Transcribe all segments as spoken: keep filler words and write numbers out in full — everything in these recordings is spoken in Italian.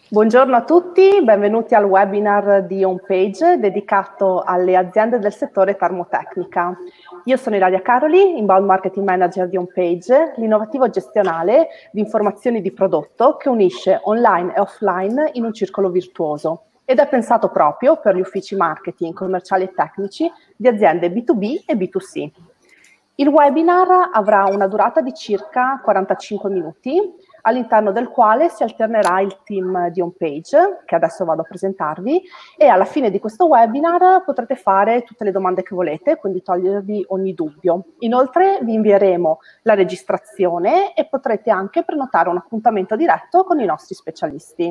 Buongiorno a tutti, benvenuti al webinar di Homepage dedicato alle aziende del settore termotecnica. Io sono Ilaria Caroli, Inbound Marketing Manager di Homepage, l'innovativo gestionale di informazioni di prodotto che unisce online e offline in un circolo virtuoso ed è pensato proprio per gli uffici marketing, commerciali e tecnici di aziende B due B e B due C. Il webinar avrà una durata di circa quarantacinque minuti, all'interno del quale si alternerà il team di Homepage, che adesso vado a presentarvi, e alla fine di questo webinar potrete fare tutte le domande che volete, quindi togliervi ogni dubbio. Inoltre vi invieremo la registrazione e potrete anche prenotare un appuntamento diretto con i nostri specialisti.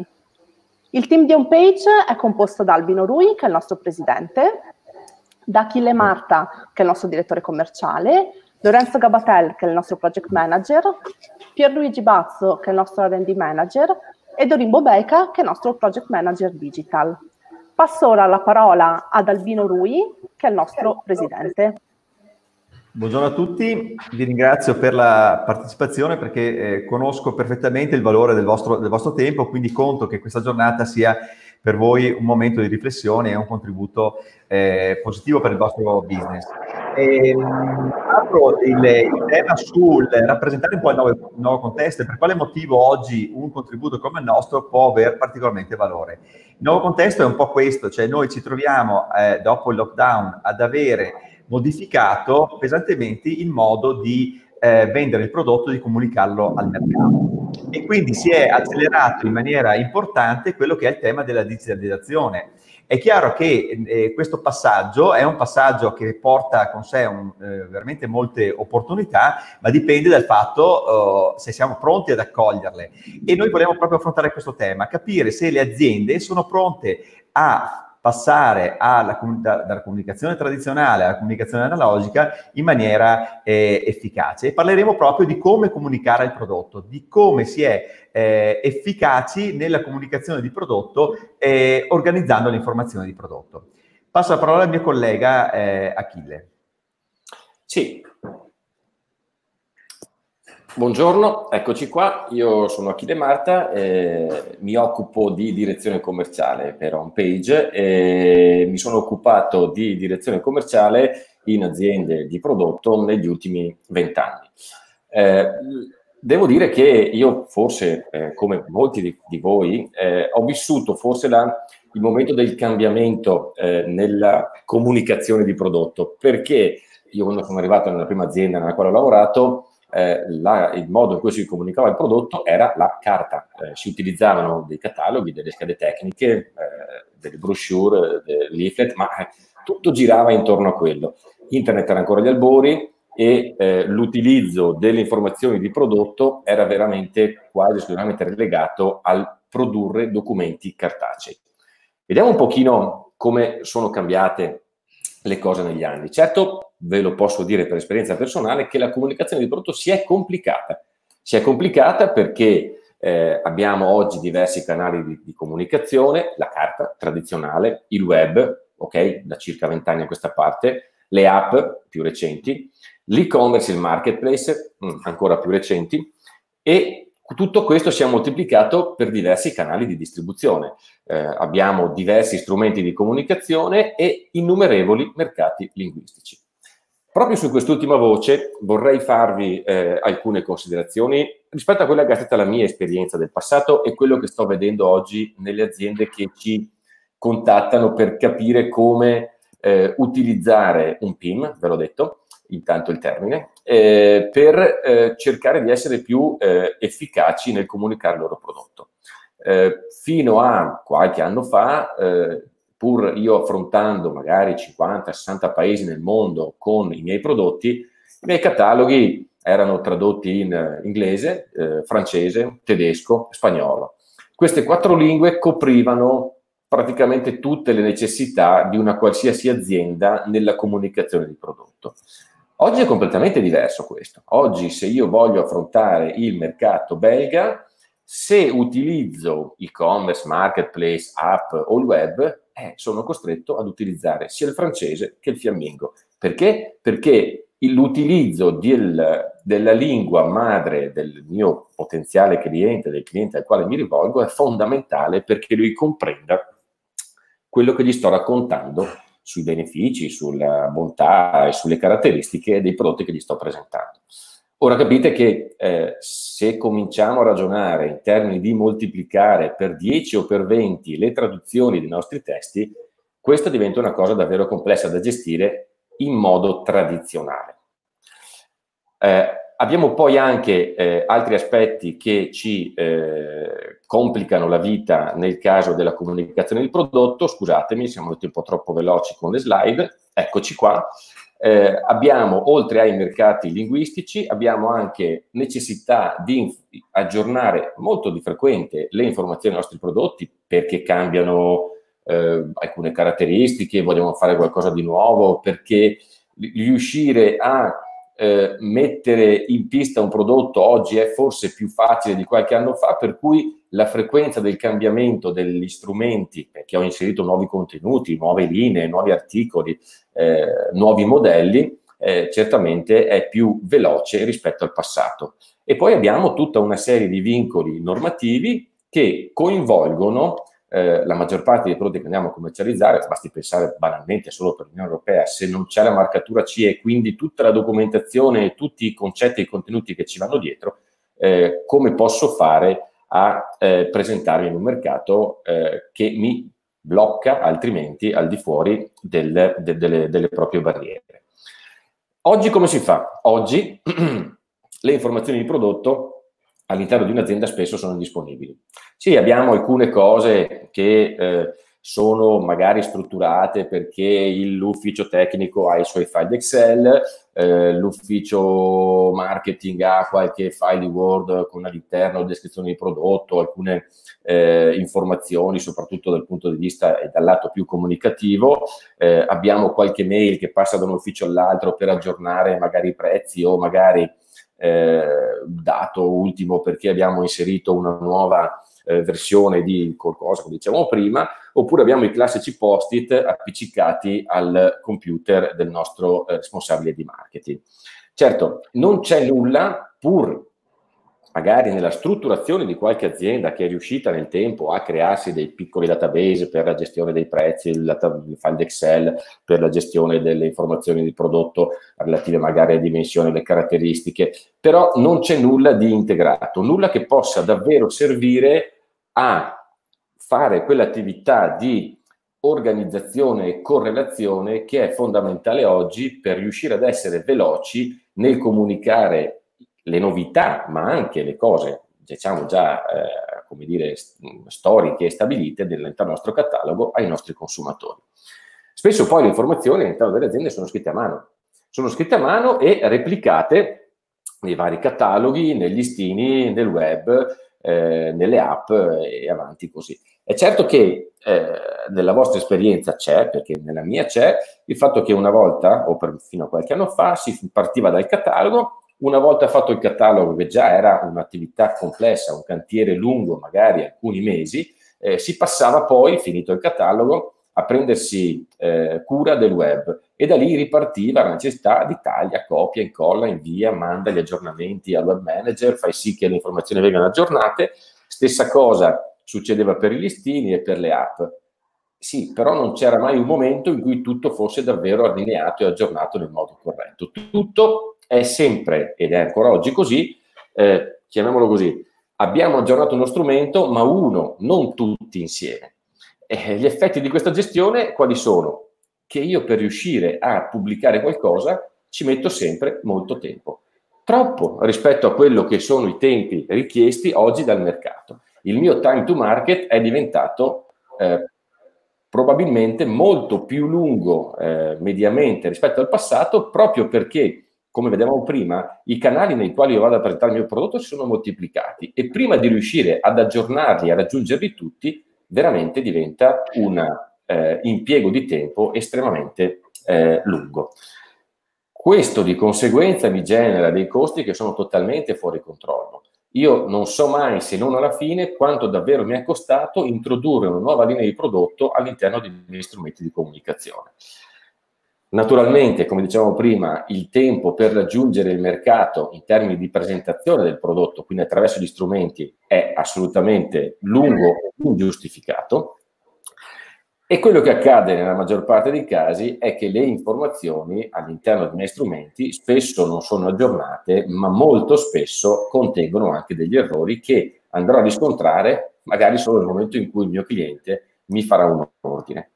Il team di Homepage è composto da Albino Rui, che è il nostro presidente, da Achille Marta, che è il nostro direttore commerciale, Lorenzo Gabatel, che è il nostro project manager, Pierluigi Bazzo, che è il nostro R and D manager, e Dorin Bobeca, che è il nostro project manager digital. Passo ora la parola ad Albino Rui, che è il nostro presidente. Buongiorno a tutti, vi ringrazio per la partecipazione perché eh, conosco perfettamente il valore del vostro, del vostro tempo, quindi conto che questa giornata sia per voi un momento di riflessione e un contributo eh, positivo per il vostro business. E, um, apro il, il tema sul rappresentare un po' il nuovo, il nuovo contesto e per quale motivo oggi un contributo come il nostro può avere particolarmente valore. Il nuovo contesto è un po' questo, cioè noi ci troviamo eh, dopo il lockdown ad avere modificato pesantemente il modo di eh, vendere il prodotto e di comunicarlo al mercato. E quindi si è accelerato in maniera importante quello che è il tema della digitalizzazione. È chiaro che eh, questo passaggio è un passaggio che porta con sé un, eh, veramente molte opportunità, ma dipende dal fatto uh, se siamo pronti ad accoglierle. E noi vogliamo proprio affrontare questo tema, capire se le aziende sono pronte a passare alla, da, dalla comunicazione tradizionale alla comunicazione analogica in maniera eh, efficace. E parleremo proprio di come comunicare il prodotto, di come si è eh, efficaci nella comunicazione di prodotto eh, organizzando l'informazione di prodotto. Passo la parola al mio collega eh, Achille. Sì. Buongiorno, eccoci qua, io sono Achille Marta, eh, mi occupo di direzione commerciale per Homepage e mi sono occupato di direzione commerciale in aziende di prodotto negli ultimi vent'anni. Eh, devo dire che io forse, eh, come molti di, di voi, eh, ho vissuto forse la, il momento del cambiamento eh, nella comunicazione di prodotto, perché io quando sono arrivato nella prima azienda nella quale ho lavorato, Eh, la, il modo in cui si comunicava il prodotto era la carta. Eh, si utilizzavano dei cataloghi, delle schede tecniche, eh, delle brochure, dei leaflet, ma eh, tutto girava intorno a quello. Internet era ancora agli albori e eh, l'utilizzo delle informazioni di prodotto era veramente quasi esclusivamente relegato al produrre documenti cartacei. Vediamo un pochino come sono cambiate le cose negli anni. Certo, ve lo posso dire per esperienza personale, che la comunicazione di prodotto si è complicata. Si è complicata perché eh, abbiamo oggi diversi canali di, di comunicazione, la carta tradizionale, il web, ok, da circa vent'anni a questa parte, le app più recenti, l'e-commerce, il marketplace, mh, ancora più recenti, e tutto questo si è moltiplicato per diversi canali di distribuzione. Eh, abbiamo diversi strumenti di comunicazione e innumerevoli mercati linguistici. Proprio su quest'ultima voce vorrei farvi eh, alcune considerazioni rispetto a quella che è stata la mia esperienza del passato e quello che sto vedendo oggi nelle aziende che ci contattano per capire come eh, utilizzare un P I M, ve l'ho detto, intanto il termine, eh, per eh, cercare di essere più eh, efficaci nel comunicare il loro prodotto. Eh, fino a qualche anno fa, eh, pur io affrontando magari cinquanta sessanta paesi nel mondo con i miei prodotti, i miei cataloghi erano tradotti in inglese, eh, francese, tedesco, spagnolo. Queste quattro lingue coprivano praticamente tutte le necessità di una qualsiasi azienda nella comunicazione di prodotto. Oggi è completamente diverso questo. Oggi, se io voglio affrontare il mercato belga, se utilizzo e-commerce, marketplace, app o il web, eh, sono costretto ad utilizzare sia il francese che il fiammingo. Perché? Perché l'utilizzo del, della lingua madre del mio potenziale cliente, del cliente al quale mi rivolgo, è fondamentale perché lui comprenda quello che gli sto raccontando sui benefici, sulla bontà e sulle caratteristiche dei prodotti che gli sto presentando. Ora capite che eh, se cominciamo a ragionare in termini di moltiplicare per dieci o per venti le traduzioni dei nostri testi, questa diventa una cosa davvero complessa da gestire in modo tradizionale. Eh, abbiamo poi anche eh, altri aspetti che ci eh, complicano la vita nel caso della comunicazione del prodotto. Scusatemi, siamo andati un po' troppo veloci con le slide. Eccoci qua. Eh, abbiamo, oltre ai mercati linguistici, abbiamo anche necessità di aggiornare molto di frequente le informazioni dei nostri prodotti perché cambiano eh, alcune caratteristiche, vogliamo fare qualcosa di nuovo, perché riuscire a eh, mettere in pista un prodotto oggi è forse più facile di qualche anno fa, per cui la frequenza del cambiamento degli strumenti, perché ho inserito nuovi contenuti, nuove linee, nuovi articoli, eh, nuovi modelli, eh, certamente è più veloce rispetto al passato. E poi abbiamo tutta una serie di vincoli normativi che coinvolgono eh, la maggior parte dei prodotti che andiamo a commercializzare. Basti pensare banalmente solo per l'Unione Europea, se non c'è la marcatura C E e quindi tutta la documentazione e tutti i concetti e i contenuti che ci vanno dietro, eh, come posso fare a eh, presentarmi in un mercato eh, che mi blocca altrimenti al di fuori del, de, delle, delle proprie barriere. Oggi come si fa? Oggi le informazioni di prodotto all'interno di un'azienda spesso sono disponibili. Sì, abbiamo alcune cose che eh, sono magari strutturate perché l'ufficio tecnico ha i suoi file Excel, eh, l'ufficio marketing ha qualche file di Word con all'interno descrizione di prodotto, alcune eh, informazioni, soprattutto dal punto di vista e dal lato più comunicativo. Eh, abbiamo qualche mail che passa da un ufficio all'altro per aggiornare magari i prezzi o magari eh, dato ultimo perché abbiamo inserito una nuova Eh, versione di qualcosa, come dicevamo prima, oppure abbiamo i classici post-it appiccicati al computer del nostro eh, responsabile di marketing. Certo, non c'è nulla, pur magari nella strutturazione di qualche azienda che è riuscita nel tempo a crearsi dei piccoli database per la gestione dei prezzi, il, il file Excel per la gestione delle informazioni di prodotto relative magari a dimensioni, alle caratteristiche, però non c'è nulla di integrato, nulla che possa davvero servire a fare quell'attività di organizzazione e correlazione che è fondamentale oggi per riuscire ad essere veloci nel comunicare le novità, ma anche le cose, diciamo già, eh, come dire, storiche e stabilite all'interno del nostro catalogo ai nostri consumatori. Spesso poi le informazioni all'interno delle aziende sono scritte a mano, sono scritte a mano e replicate nei vari cataloghi, negli listini, nel web, Eh, nelle app e avanti così. È certo che eh, nella vostra esperienza c'è, perché nella mia c'è, il fatto che una volta, o per, fino a qualche anno fa, si partiva dal catalogo, una volta fatto il catalogo, che già era un'attività complessa, un cantiere lungo, magari alcuni mesi, eh, si passava poi, finito il catalogo, a prendersi eh, cura del web e da lì ripartiva la necessità di taglia, copia, incolla, invia, manda gli aggiornamenti al web manager, fai sì che le informazioni vengano aggiornate. Stessa cosa succedeva per i listini e per le app. Sì, però non c'era mai un momento in cui tutto fosse davvero allineato e aggiornato nel modo corretto. Tutto è sempre, ed è ancora oggi così, eh, chiamiamolo così, abbiamo aggiornato uno strumento, ma uno, non tutti insieme. Eh, gli effetti di questa gestione quali sono? Che io per riuscire a pubblicare qualcosa ci metto sempre molto tempo, troppo rispetto a quello che sono i tempi richiesti oggi dal mercato. Il mio time to market è diventato eh, probabilmente molto più lungo eh, mediamente rispetto al passato, proprio perché, come vedevamo prima, i canali nei quali io vado a presentare il mio prodotto si sono moltiplicati e prima di riuscire ad aggiornarli, a raggiungerli tutti, veramente diventa un eh, impiego di tempo estremamente eh, lungo. Questo di conseguenza mi genera dei costi che sono totalmente fuori controllo. Io non so mai, se non alla fine, quanto davvero mi è costato introdurre una nuova linea di prodotto all'interno dei miei strumenti di comunicazione. Naturalmente, come dicevamo prima, il tempo per raggiungere il mercato in termini di presentazione del prodotto, quindi attraverso gli strumenti, è assolutamente lungo e ingiustificato. E quello che accade nella maggior parte dei casi è che le informazioni all'interno dei miei strumenti spesso non sono aggiornate, ma molto spesso contengono anche degli errori che andrò a riscontrare magari solo nel momento in cui il mio cliente mi farà un ordine.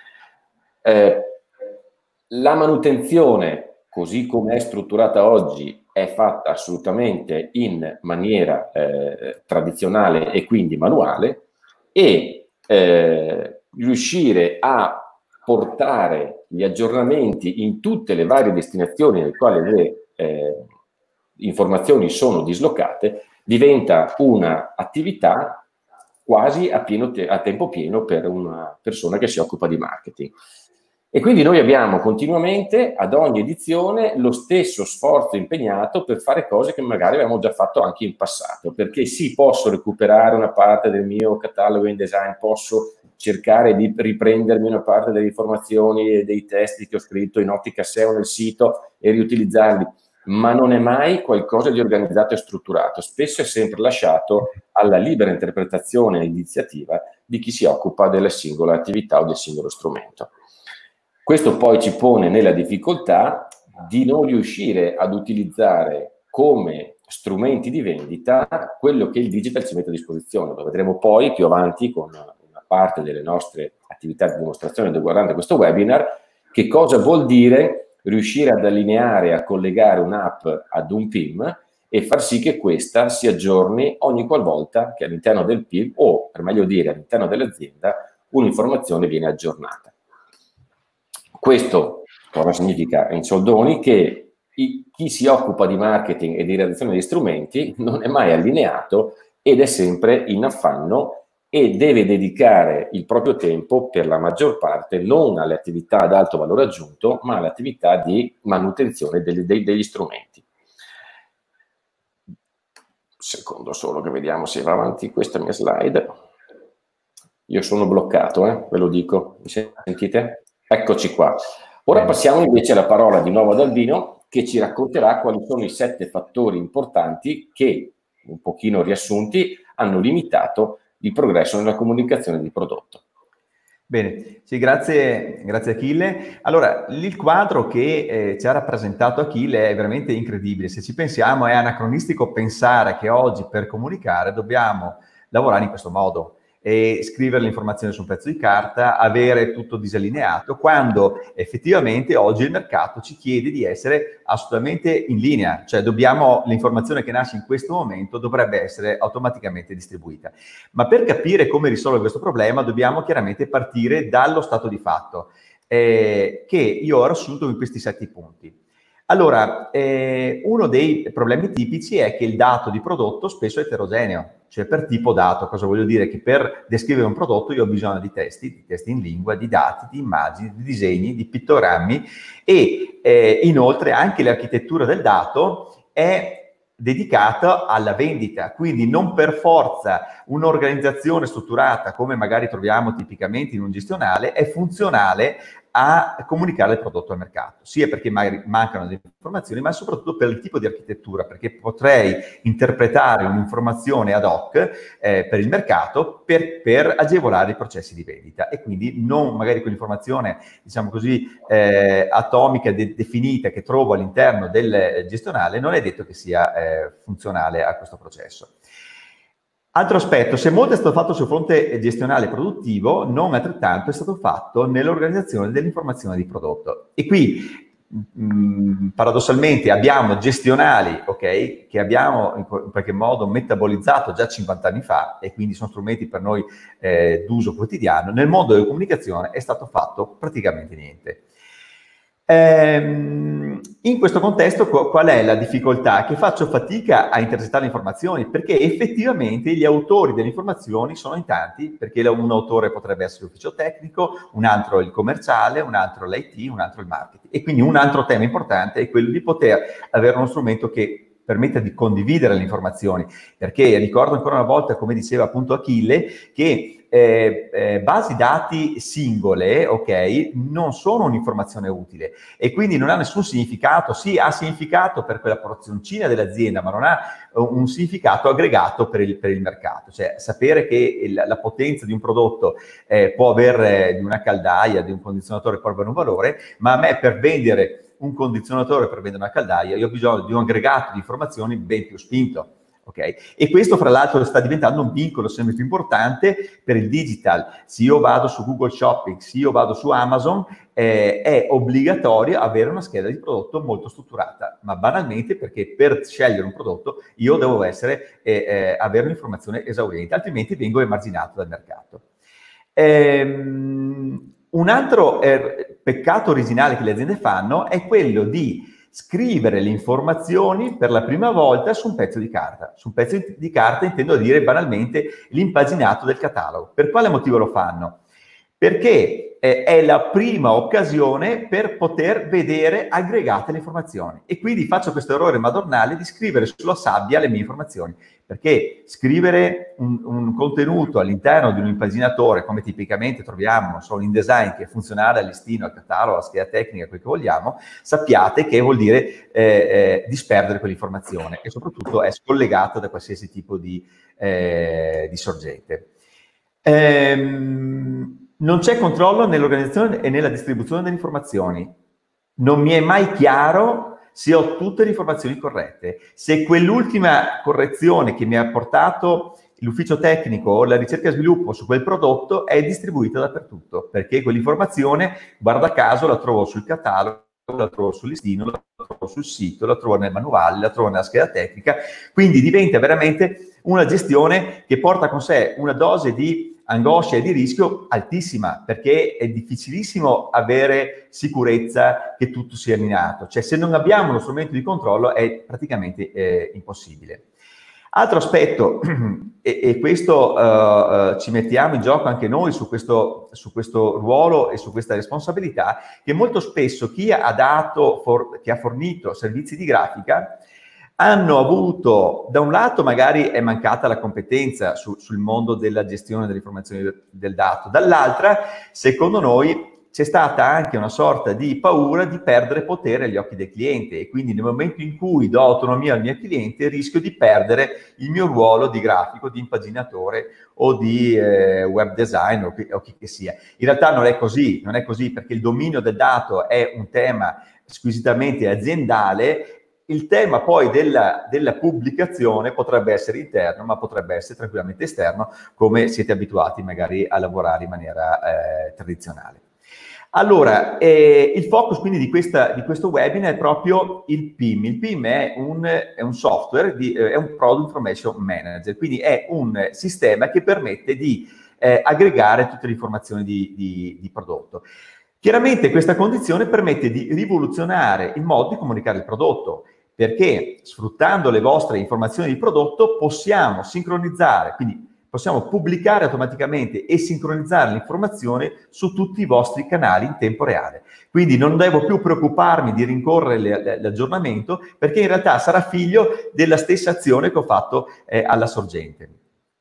Eh, la manutenzione, così come è strutturata oggi, è fatta assolutamente in maniera eh, tradizionale e quindi manuale, e eh, riuscire a portare gli aggiornamenti in tutte le varie destinazioni nelle quali le eh, informazioni sono dislocate diventa un'attività quasi a, pieno te- a tempo pieno per una persona che si occupa di marketing. E quindi noi abbiamo continuamente, ad ogni edizione, lo stesso sforzo impegnato per fare cose che magari avevamo già fatto anche in passato, perché sì, posso recuperare una parte del mio catalogo in design, posso cercare di riprendermi una parte delle informazioni e dei testi che ho scritto in Ottica S E O nel sito e riutilizzarli, ma non è mai qualcosa di organizzato e strutturato. Spesso è sempre lasciato alla libera interpretazione e iniziativa di chi si occupa della singola attività o del singolo strumento. Questo poi ci pone nella difficoltà di non riuscire ad utilizzare come strumenti di vendita quello che il digital ci mette a disposizione. Lo vedremo poi più avanti con una parte delle nostre attività di dimostrazione riguardante questo webinar, che cosa vuol dire riuscire ad allineare, a collegare un'app ad un P I M e far sì che questa si aggiorni ogni qualvolta che all'interno del P I M, o per meglio dire all'interno dell'azienda, un'informazione viene aggiornata. Questo cosa significa in soldoni? Che i, chi si occupa di marketing e di redazione degli strumenti non è mai allineato ed è sempre in affanno e deve dedicare il proprio tempo per la maggior parte non alle attività ad alto valore aggiunto, ma alle attività di manutenzione degli, dei, degli strumenti. Secondo solo che vediamo se va avanti questa mia slide. Io sono bloccato, eh? Ve lo dico, mi sentite? Eccoci qua. Ora passiamo invece la parola di nuovo ad Albino, che ci racconterà quali sono i sette fattori importanti che, un pochino riassunti, hanno limitato il progresso nella comunicazione di prodotto. Bene, sì, grazie, grazie Achille. Allora, il quadro che eh, ci ha rappresentato Achille è veramente incredibile. Se ci pensiamo, è anacronistico pensare che oggi per comunicare dobbiamo lavorare in questo modo e scrivere l'informazione su un pezzo di carta, avere tutto disallineato, quando effettivamente oggi il mercato ci chiede di essere assolutamente in linea, cioè dobbiamo, l'informazione che nasce in questo momento dovrebbe essere automaticamente distribuita. Ma per capire come risolvere questo problema dobbiamo chiaramente partire dallo stato di fatto, eh, che io ho riassunto in questi sette punti. Allora, eh, uno dei problemi tipici è che il dato di prodotto spesso è eterogeneo, cioè per tipo dato. Cosa voglio dire? Che per descrivere un prodotto io ho bisogno di testi, di testi in lingua, di dati, di immagini, di disegni, di pittogrammi e eh, inoltre anche l'architettura del dato è dedicata alla vendita, quindi non per forza un'organizzazione strutturata come magari troviamo tipicamente in un gestionale è funzionale a comunicare il prodotto al mercato, sia perché magari mancano delle informazioni, ma soprattutto per il tipo di architettura, perché potrei interpretare un'informazione ad hoc eh, per il mercato per, per agevolare i processi di vendita e quindi non magari quell'informazione, diciamo così, eh, atomica, de- definita che trovo all'interno del gestionale, non è detto che sia eh, funzionale a questo processo. Altro aspetto, se molto è stato fatto sul fronte gestionale produttivo, non altrettanto è stato fatto nell'organizzazione dell'informazione di prodotto. E qui, mh, paradossalmente, abbiamo gestionali, ok, che abbiamo in, in qualche modo metabolizzato già cinquanta anni fa e quindi sono strumenti per noi eh, d'uso quotidiano. Nel mondo della comunicazione è stato fatto praticamente niente. Ehm, in questo contesto qual è la difficoltà? Che faccio fatica a intercettare le informazioni perché effettivamente gli autori delle informazioni sono in tanti, perché un autore potrebbe essere l'ufficio tecnico, un altro il commerciale, un altro l'I T, un altro il marketing. E quindi un altro tema importante è quello di poter avere uno strumento che permetta di condividere le informazioni, perché ricordo ancora una volta, come diceva appunto Achille, che Eh, eh, basi dati singole, ok, non sono un'informazione utile e quindi non ha nessun significato. Sì, ha significato per quella porzioncina dell'azienda, ma non ha un significato aggregato per il, per il mercato. Cioè, sapere che il, la potenza di un prodotto eh, può avere, di una caldaia, di un condizionatore, può avere un valore, ma a me per vendere un condizionatore, per vendere una caldaia, io ho bisogno di un aggregato di informazioni ben più spinto. Okay? E questo fra l'altro sta diventando un vincolo sempre più importante per il digital. Se io vado su Google Shopping, se io vado su Amazon, eh, è obbligatorio avere una scheda di prodotto molto strutturata, ma banalmente perché per scegliere un prodotto io devo essere, eh, eh, avere un'informazione esauriente, altrimenti vengo emarginato dal mercato. Ehm, un altro eh, peccato originale che le aziende fanno è quello di scrivere le informazioni per la prima volta su un pezzo di carta. Su un pezzo di carta intendo dire banalmente l'impaginato del catalogo. Per quale motivo lo fanno? Perché eh, è la prima occasione per poter vedere aggregate le informazioni. E quindi faccio questo errore madornale di scrivere sulla sabbia le mie informazioni. Perché scrivere un, un contenuto all'interno di un impaginatore, come tipicamente troviamo, non so, in InDesign, che è funzionale al listino, al catalogo, alla scheda tecnica, quel che vogliamo, sappiate che vuol dire eh, eh, disperdere quell'informazione e soprattutto è scollegata da qualsiasi tipo di, eh, di sorgente. Ehm, non c'è controllo nell'organizzazione e nella distribuzione delle informazioni. Non mi è mai chiaro se ho tutte le informazioni corrette, se quell'ultima correzione che mi ha portato l'ufficio tecnico o la ricerca e sviluppo su quel prodotto è distribuita dappertutto, perché quell'informazione, guarda caso, la trovo sul catalogo, la trovo sul listino, la trovo sul sito, la trovo nel manuale, la trovo nella scheda tecnica, quindi diventa veramente una gestione che porta con sé una dose di angoscia e di rischio altissima, perché è difficilissimo avere sicurezza che tutto sia allineato. Cioè, se non abbiamo uno strumento di controllo è praticamente eh, impossibile. Altro aspetto, e, e questo uh, uh, ci mettiamo in gioco anche noi su questo, su questo ruolo e su questa responsabilità, che molto spesso chi ha dato, for, chi ha fornito servizi di grafica hanno avuto, da un lato magari è mancata la competenza su, sul mondo della gestione delle informazioni del dato, dall'altra, secondo noi, c'è stata anche una sorta di paura di perdere potere agli occhi del cliente e quindi nel momento in cui do autonomia al mio cliente rischio di perdere il mio ruolo di grafico, di impaginatore o di eh, web design o, o chi che sia. In realtà non è così, non è così perché il dominio del dato è un tema squisitamente aziendale. Il tema poi della, della pubblicazione potrebbe essere interno, ma potrebbe essere tranquillamente esterno, come siete abituati magari a lavorare in maniera eh, tradizionale. Allora, eh, il focus quindi di, questa, di questo webinar è proprio il P I M. Il P I M è un, è un software, di, eh, è un Product Information Manager, quindi è un sistema che permette di eh, aggregare tutte le informazioni di, di, di prodotto. Chiaramente questa condizione permette di rivoluzionare il modo di comunicare il prodotto, perché sfruttando le vostre informazioni di prodotto possiamo sincronizzare, quindi possiamo pubblicare automaticamente e sincronizzare l'informazione su tutti i vostri canali in tempo reale. Quindi non devo più preoccuparmi di rincorrere l'aggiornamento, perché in realtà sarà figlio della stessa azione che ho fatto eh, alla sorgente.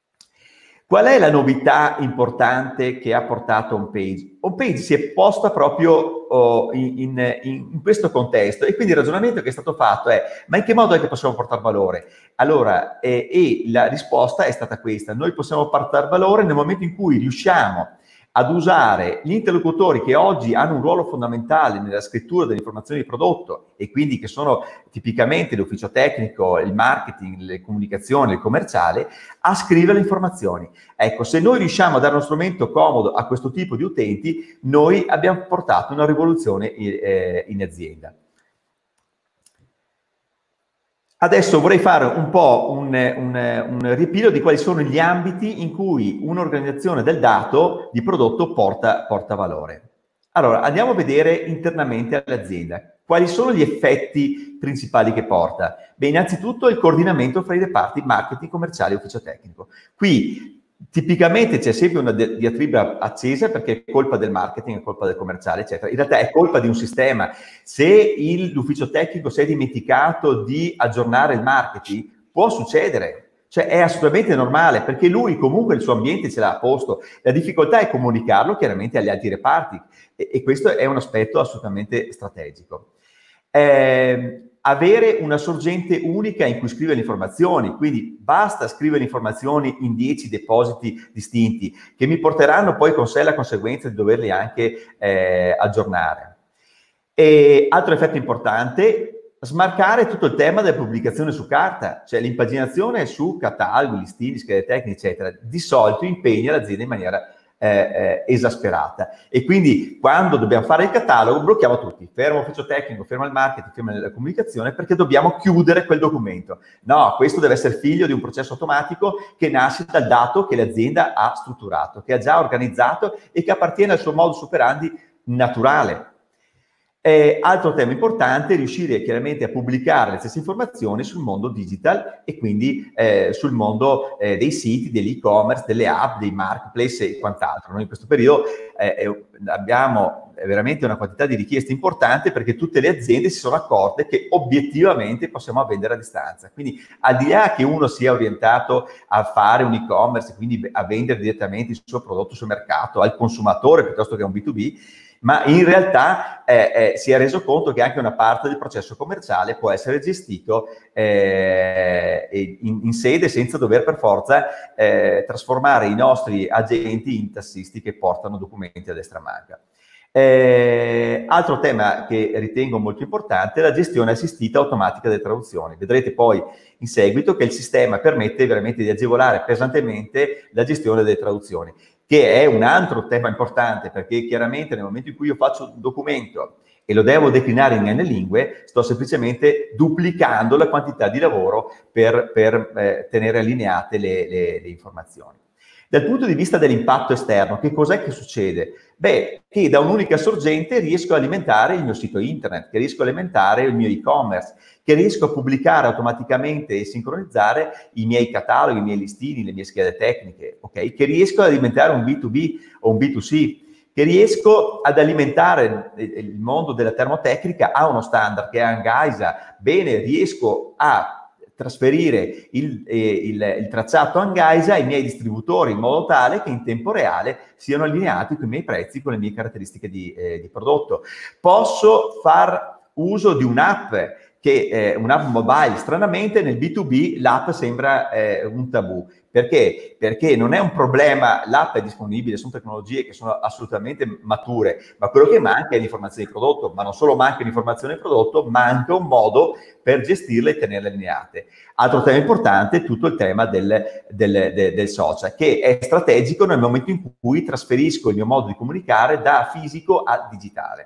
Qual è la novità importante che ha portato HomePage? HomePage si è posta proprio oh, in, in, in questo contesto e quindi il ragionamento che è stato fatto è: ma in che modo è che possiamo portare valore? Allora, eh, e la risposta è stata questa: noi possiamo portare valore nel momento in cui riusciamo ad usare gli interlocutori che oggi hanno un ruolo fondamentale nella scrittura delle informazioni di prodotto e quindi che sono tipicamente l'ufficio tecnico, il marketing, le comunicazioni, il commerciale, a scrivere le informazioni. Ecco, se noi riusciamo a dare uno strumento comodo a questo tipo di utenti, noi abbiamo portato una rivoluzione eh, in azienda. Adesso vorrei fare un po' un, un, un ripilo di quali sono gli ambiti in cui un'organizzazione del dato di prodotto porta, porta valore. Allora, andiamo a vedere internamente all'azienda. Quali sono gli effetti principali che porta? Beh, innanzitutto il coordinamento fra i reparti marketing, commerciale e ufficio tecnico. Qui tipicamente c'è sempre una diatriba accesa perché è colpa del marketing, è colpa del commerciale, eccetera. In realtà è colpa di un sistema. Se il, l'ufficio tecnico si è dimenticato di aggiornare il marketing, può succedere. Cioè è assolutamente normale, perché lui comunque il suo ambiente ce l'ha a posto. La difficoltà è comunicarlo chiaramente agli altri reparti e, e questo è un aspetto assolutamente strategico. Eh, avere una sorgente unica in cui scrivere le informazioni, quindi basta scrivere le informazioni in dieci depositi distinti che mi porteranno poi con sé la conseguenza di doverli anche eh, aggiornare. E altro effetto importante, smarcare tutto il tema della pubblicazione su carta, cioè l'impaginazione su cataloghi, listini, schede tecniche, eccetera, di solito impegna l'azienda in maniera eh, eh, esasperata. E quindi quando dobbiamo fare il catalogo blocchiamo tutti, fermo ufficio tecnico, fermo il marketing, fermo la comunicazione, perché dobbiamo chiudere quel documento. No, questo deve essere figlio di un processo automatico che nasce dal dato che l'azienda ha strutturato, che ha già organizzato e che appartiene al suo modus operandi naturale. Eh, altro tema importante è riuscire chiaramente a pubblicare le stesse informazioni sul mondo digital e quindi eh, sul mondo eh, dei siti, dell'e-commerce, delle app, dei marketplace e quant'altro. Noi in questo periodo eh, abbiamo veramente una quantità di richieste importante perché tutte le aziende si sono accorte che obiettivamente possiamo vendere a distanza. Quindi al di là che uno sia orientato a fare un e-commerce, quindi a vendere direttamente il suo prodotto sul mercato al consumatore piuttosto che a un B due B, ma in realtà eh, eh, si è reso conto che anche una parte del processo commerciale può essere gestito eh, in, in sede senza dover per forza eh, trasformare i nostri agenti in tassisti che portano documenti a destra manca. Eh, altro tema che ritengo molto importante è la gestione assistita automatica delle traduzioni. Vedrete poi in seguito che il sistema permette veramente di agevolare pesantemente la gestione delle traduzioni, che è un altro tema importante, perché chiaramente nel momento in cui io faccio un documento e lo devo declinare in n lingue, sto semplicemente duplicando la quantità di lavoro per, per eh, tenere allineate le, le, le informazioni. Dal punto di vista dell'impatto esterno, che cos'è che succede? Beh, che da un'unica sorgente riesco a alimentare il mio sito internet, che riesco a alimentare il mio e-commerce, che riesco a pubblicare automaticamente e sincronizzare i miei cataloghi, i miei listini, le mie schede tecniche, ok? Che riesco ad alimentare un B due B o un B due C, che riesco ad alimentare il mondo della termotecnica a uno standard che è ANGAISA, bene, riesco a trasferire il, eh, il, il tracciato ANGAISA ai miei distributori in modo tale che in tempo reale siano allineati con i miei prezzi, con le mie caratteristiche di, eh, di prodotto. Posso far uso di un'app che è un'app mobile. Stranamente nel B due B l'app sembra eh, un tabù. Perché? Perché non è un problema, l'app è disponibile, sono tecnologie che sono assolutamente mature, ma quello che manca è l'informazione di prodotto, ma non solo manca l'informazione di prodotto, manca un modo per gestirle e tenerle allineate. Altro tema importante è tutto il tema del, del, del, del social, che è strategico nel momento in cui trasferisco il mio modo di comunicare da fisico a digitale.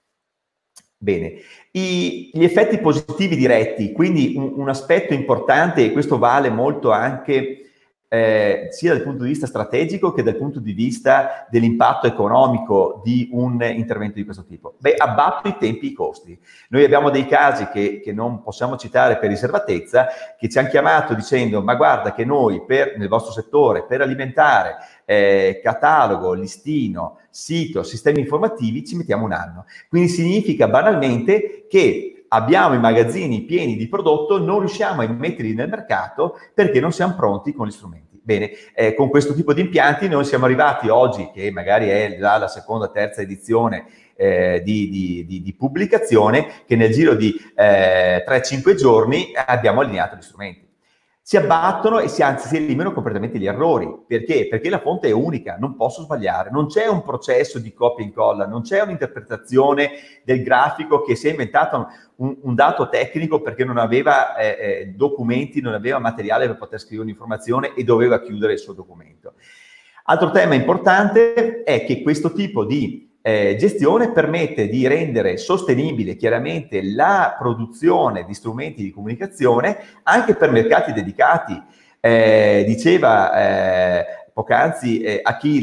Bene, I, gli effetti positivi diretti, quindi un, un aspetto importante, e questo vale molto anche eh, sia dal punto di vista strategico che dal punto di vista dell'impatto economico di un intervento di questo tipo. Beh, abbatto i tempi e i costi. Noi abbiamo dei casi che, che non possiamo citare per riservatezza, che ci hanno chiamato dicendo: ma guarda che noi per, nel vostro settore, per alimentare eh, catalogo, listino, sito, sistemi informativi ci mettiamo un anno. Quindi significa banalmente che abbiamo i magazzini pieni di prodotto, non riusciamo a immetterli nel mercato perché non siamo pronti con gli strumenti. Bene, eh, con questo tipo di impianti noi siamo arrivati oggi, che magari è già la seconda, terza edizione eh, di, di, di, di pubblicazione, che nel giro di eh, tre cinque giorni abbiamo allineato gli strumenti. Si abbattono e si, anzi si eliminano completamente gli errori. Perché? Perché la fonte è unica, non posso sbagliare, non c'è un processo di copia e incolla, non c'è un'interpretazione del grafico che si è inventato un, un dato tecnico perché non aveva eh, eh, documenti, non aveva materiale per poter scrivere un'informazione e doveva chiudere il suo documento. Altro tema importante è che questo tipo di Eh, gestione permette di rendere sostenibile chiaramente la produzione di strumenti di comunicazione anche per mercati dedicati. Eh, diceva eh, poc'anzi eh, Achille,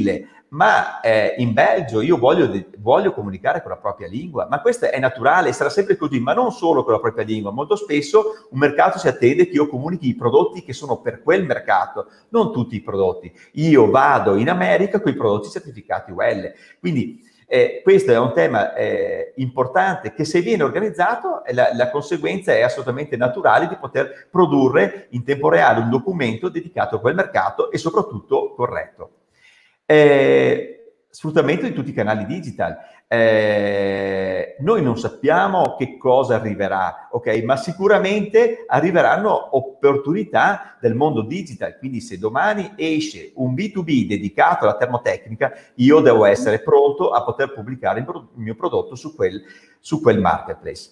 ma eh, in Belgio io voglio, voglio comunicare con la propria lingua, ma questo è naturale, sarà sempre così, ma non solo con la propria lingua. Molto spesso un mercato si attende che io comunichi i prodotti che sono per quel mercato, non tutti i prodotti. Io vado in America con i prodotti certificati U L, quindi Eh, questo è un tema eh, importante che, se viene organizzato, la, la conseguenza è assolutamente naturale di poter produrre in tempo reale un documento dedicato a quel mercato e soprattutto corretto. Eh, sfruttamento di tutti i canali digital. Eh, noi non sappiamo che cosa arriverà, ok? Ma sicuramente arriveranno opportunità del mondo digital, quindi se domani esce un B due B dedicato alla termotecnica, io devo essere pronto a poter pubblicare il, pro- il mio prodotto su quel, su quel marketplace.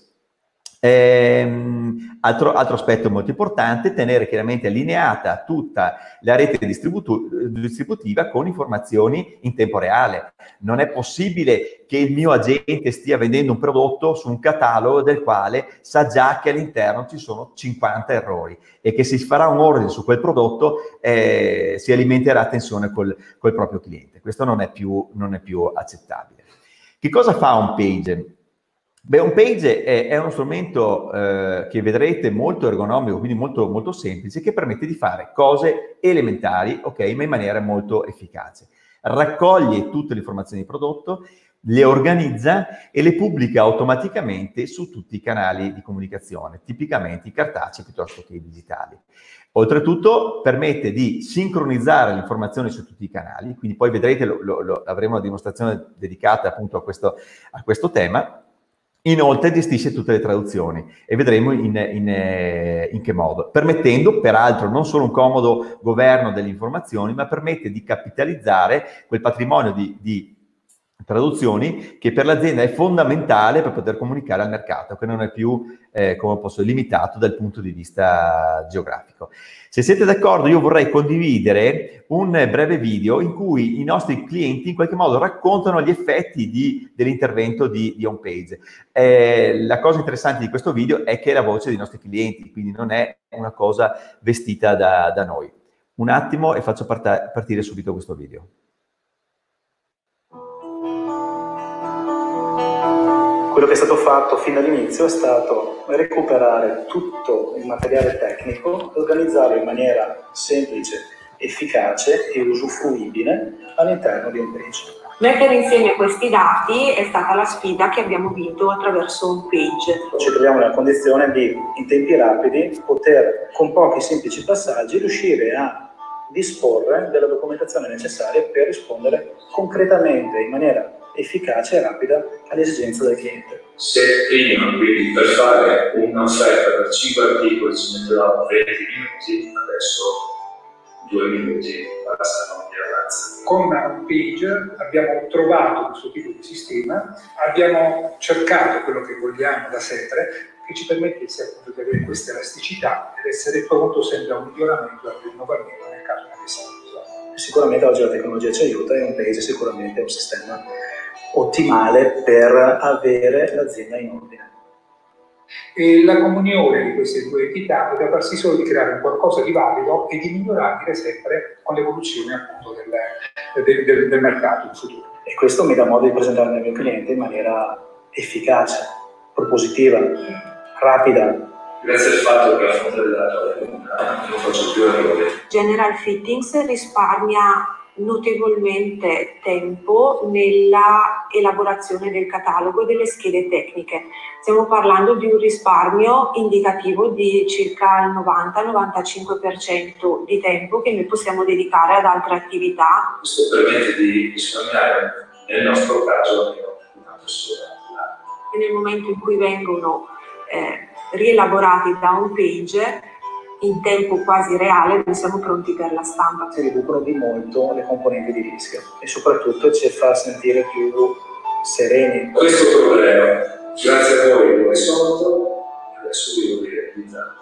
Ehm, altro, altro aspetto molto importante, tenere chiaramente allineata tutta la rete distributiva con informazioni in tempo reale. Non è possibile che il mio agente stia vendendo un prodotto su un catalogo del quale sa già che all'interno ci sono cinquanta errori e che se si farà un ordine su quel prodotto eh, si alimenterà tensione col, col proprio cliente. Questo non è più, non è più accettabile. Che cosa fa Homepage? Beh, Homepage è, è uno strumento eh, che vedrete molto ergonomico, quindi molto, molto semplice, che permette di fare cose elementari, ok, ma in maniera molto efficace. Raccoglie tutte le informazioni di prodotto, le organizza e le pubblica automaticamente su tutti i canali di comunicazione, tipicamente i cartacei piuttosto che i digitali. Oltretutto permette di sincronizzare le informazioni su tutti i canali, quindi poi vedrete, lo, lo, lo, avremo una dimostrazione dedicata appunto a questo, a questo tema. Inoltre gestisce tutte le traduzioni e vedremo in, in, in che modo, permettendo peraltro non solo un comodo governo delle informazioni, ma permette di capitalizzare quel patrimonio di, di traduzioni che per l'azienda è fondamentale per poter comunicare al mercato, che non è più, eh, come posso, limitato dal punto di vista geografico. Se siete d'accordo, io vorrei condividere un breve video in cui i nostri clienti in qualche modo raccontano gli effetti di, dell'intervento di, di Homepage. Eh, la cosa interessante di questo video è che è la voce dei nostri clienti, quindi non è una cosa vestita da, da noi. Un attimo e faccio part- partire subito questo video. Quello che è stato fatto fin dall'inizio è stato recuperare tutto il materiale tecnico, organizzarlo in maniera semplice, efficace e usufruibile all'interno di Homepage. Mettere insieme questi dati è stata la sfida che abbiamo vinto attraverso Homepage. Ci troviamo nella condizione di, in tempi rapidi, poter con pochi semplici passaggi riuscire a disporre della documentazione necessaria per rispondere concretamente in maniera efficace e rapida alle esigenze del cliente. Se prima, quindi per fare un'offerta per cinque articoli ci mettevamo venti minuti, adesso due minuti bastano di avanza. Con Homepage abbiamo trovato questo tipo di sistema, abbiamo cercato quello che vogliamo da sempre, che ci permettesse appunto di avere questa elasticità ed essere pronto sempre a un miglioramento e a un rinnovamento nel caso in cui sia bisogno. Sicuramente oggi la tecnologia ci aiuta e Homepage sicuramente è un sistema ottimale per avere l'azienda in ordine. E la comunione di queste due entità poteva far sì solo di creare qualcosa di valido e di migliorabile sempre con l'evoluzione appunto del, del, del, del mercato in futuro. E questo mi dà modo di presentare al mio cliente in maniera efficace, propositiva, rapida. Grazie al fatto che la fonte del dato è una, non faccio più errori. General Fittings risparmia notevolmente tempo nella elaborazione del catalogo e delle schede tecniche. Stiamo parlando di un risparmio indicativo di circa il novanta novantacinque per cento di tempo che noi possiamo dedicare ad altre attività. Questo permette di risparmiare, nel nostro caso, una persona. E nel momento in cui vengono eh, rielaborati da Homepage, in tempo quasi reale, noi siamo pronti per la stampa. Si riducono di molto le componenti di rischio e soprattutto ci fa sentire più sereni. Questo problema, grazie a voi, lo risolto, adesso vi devo dire attività.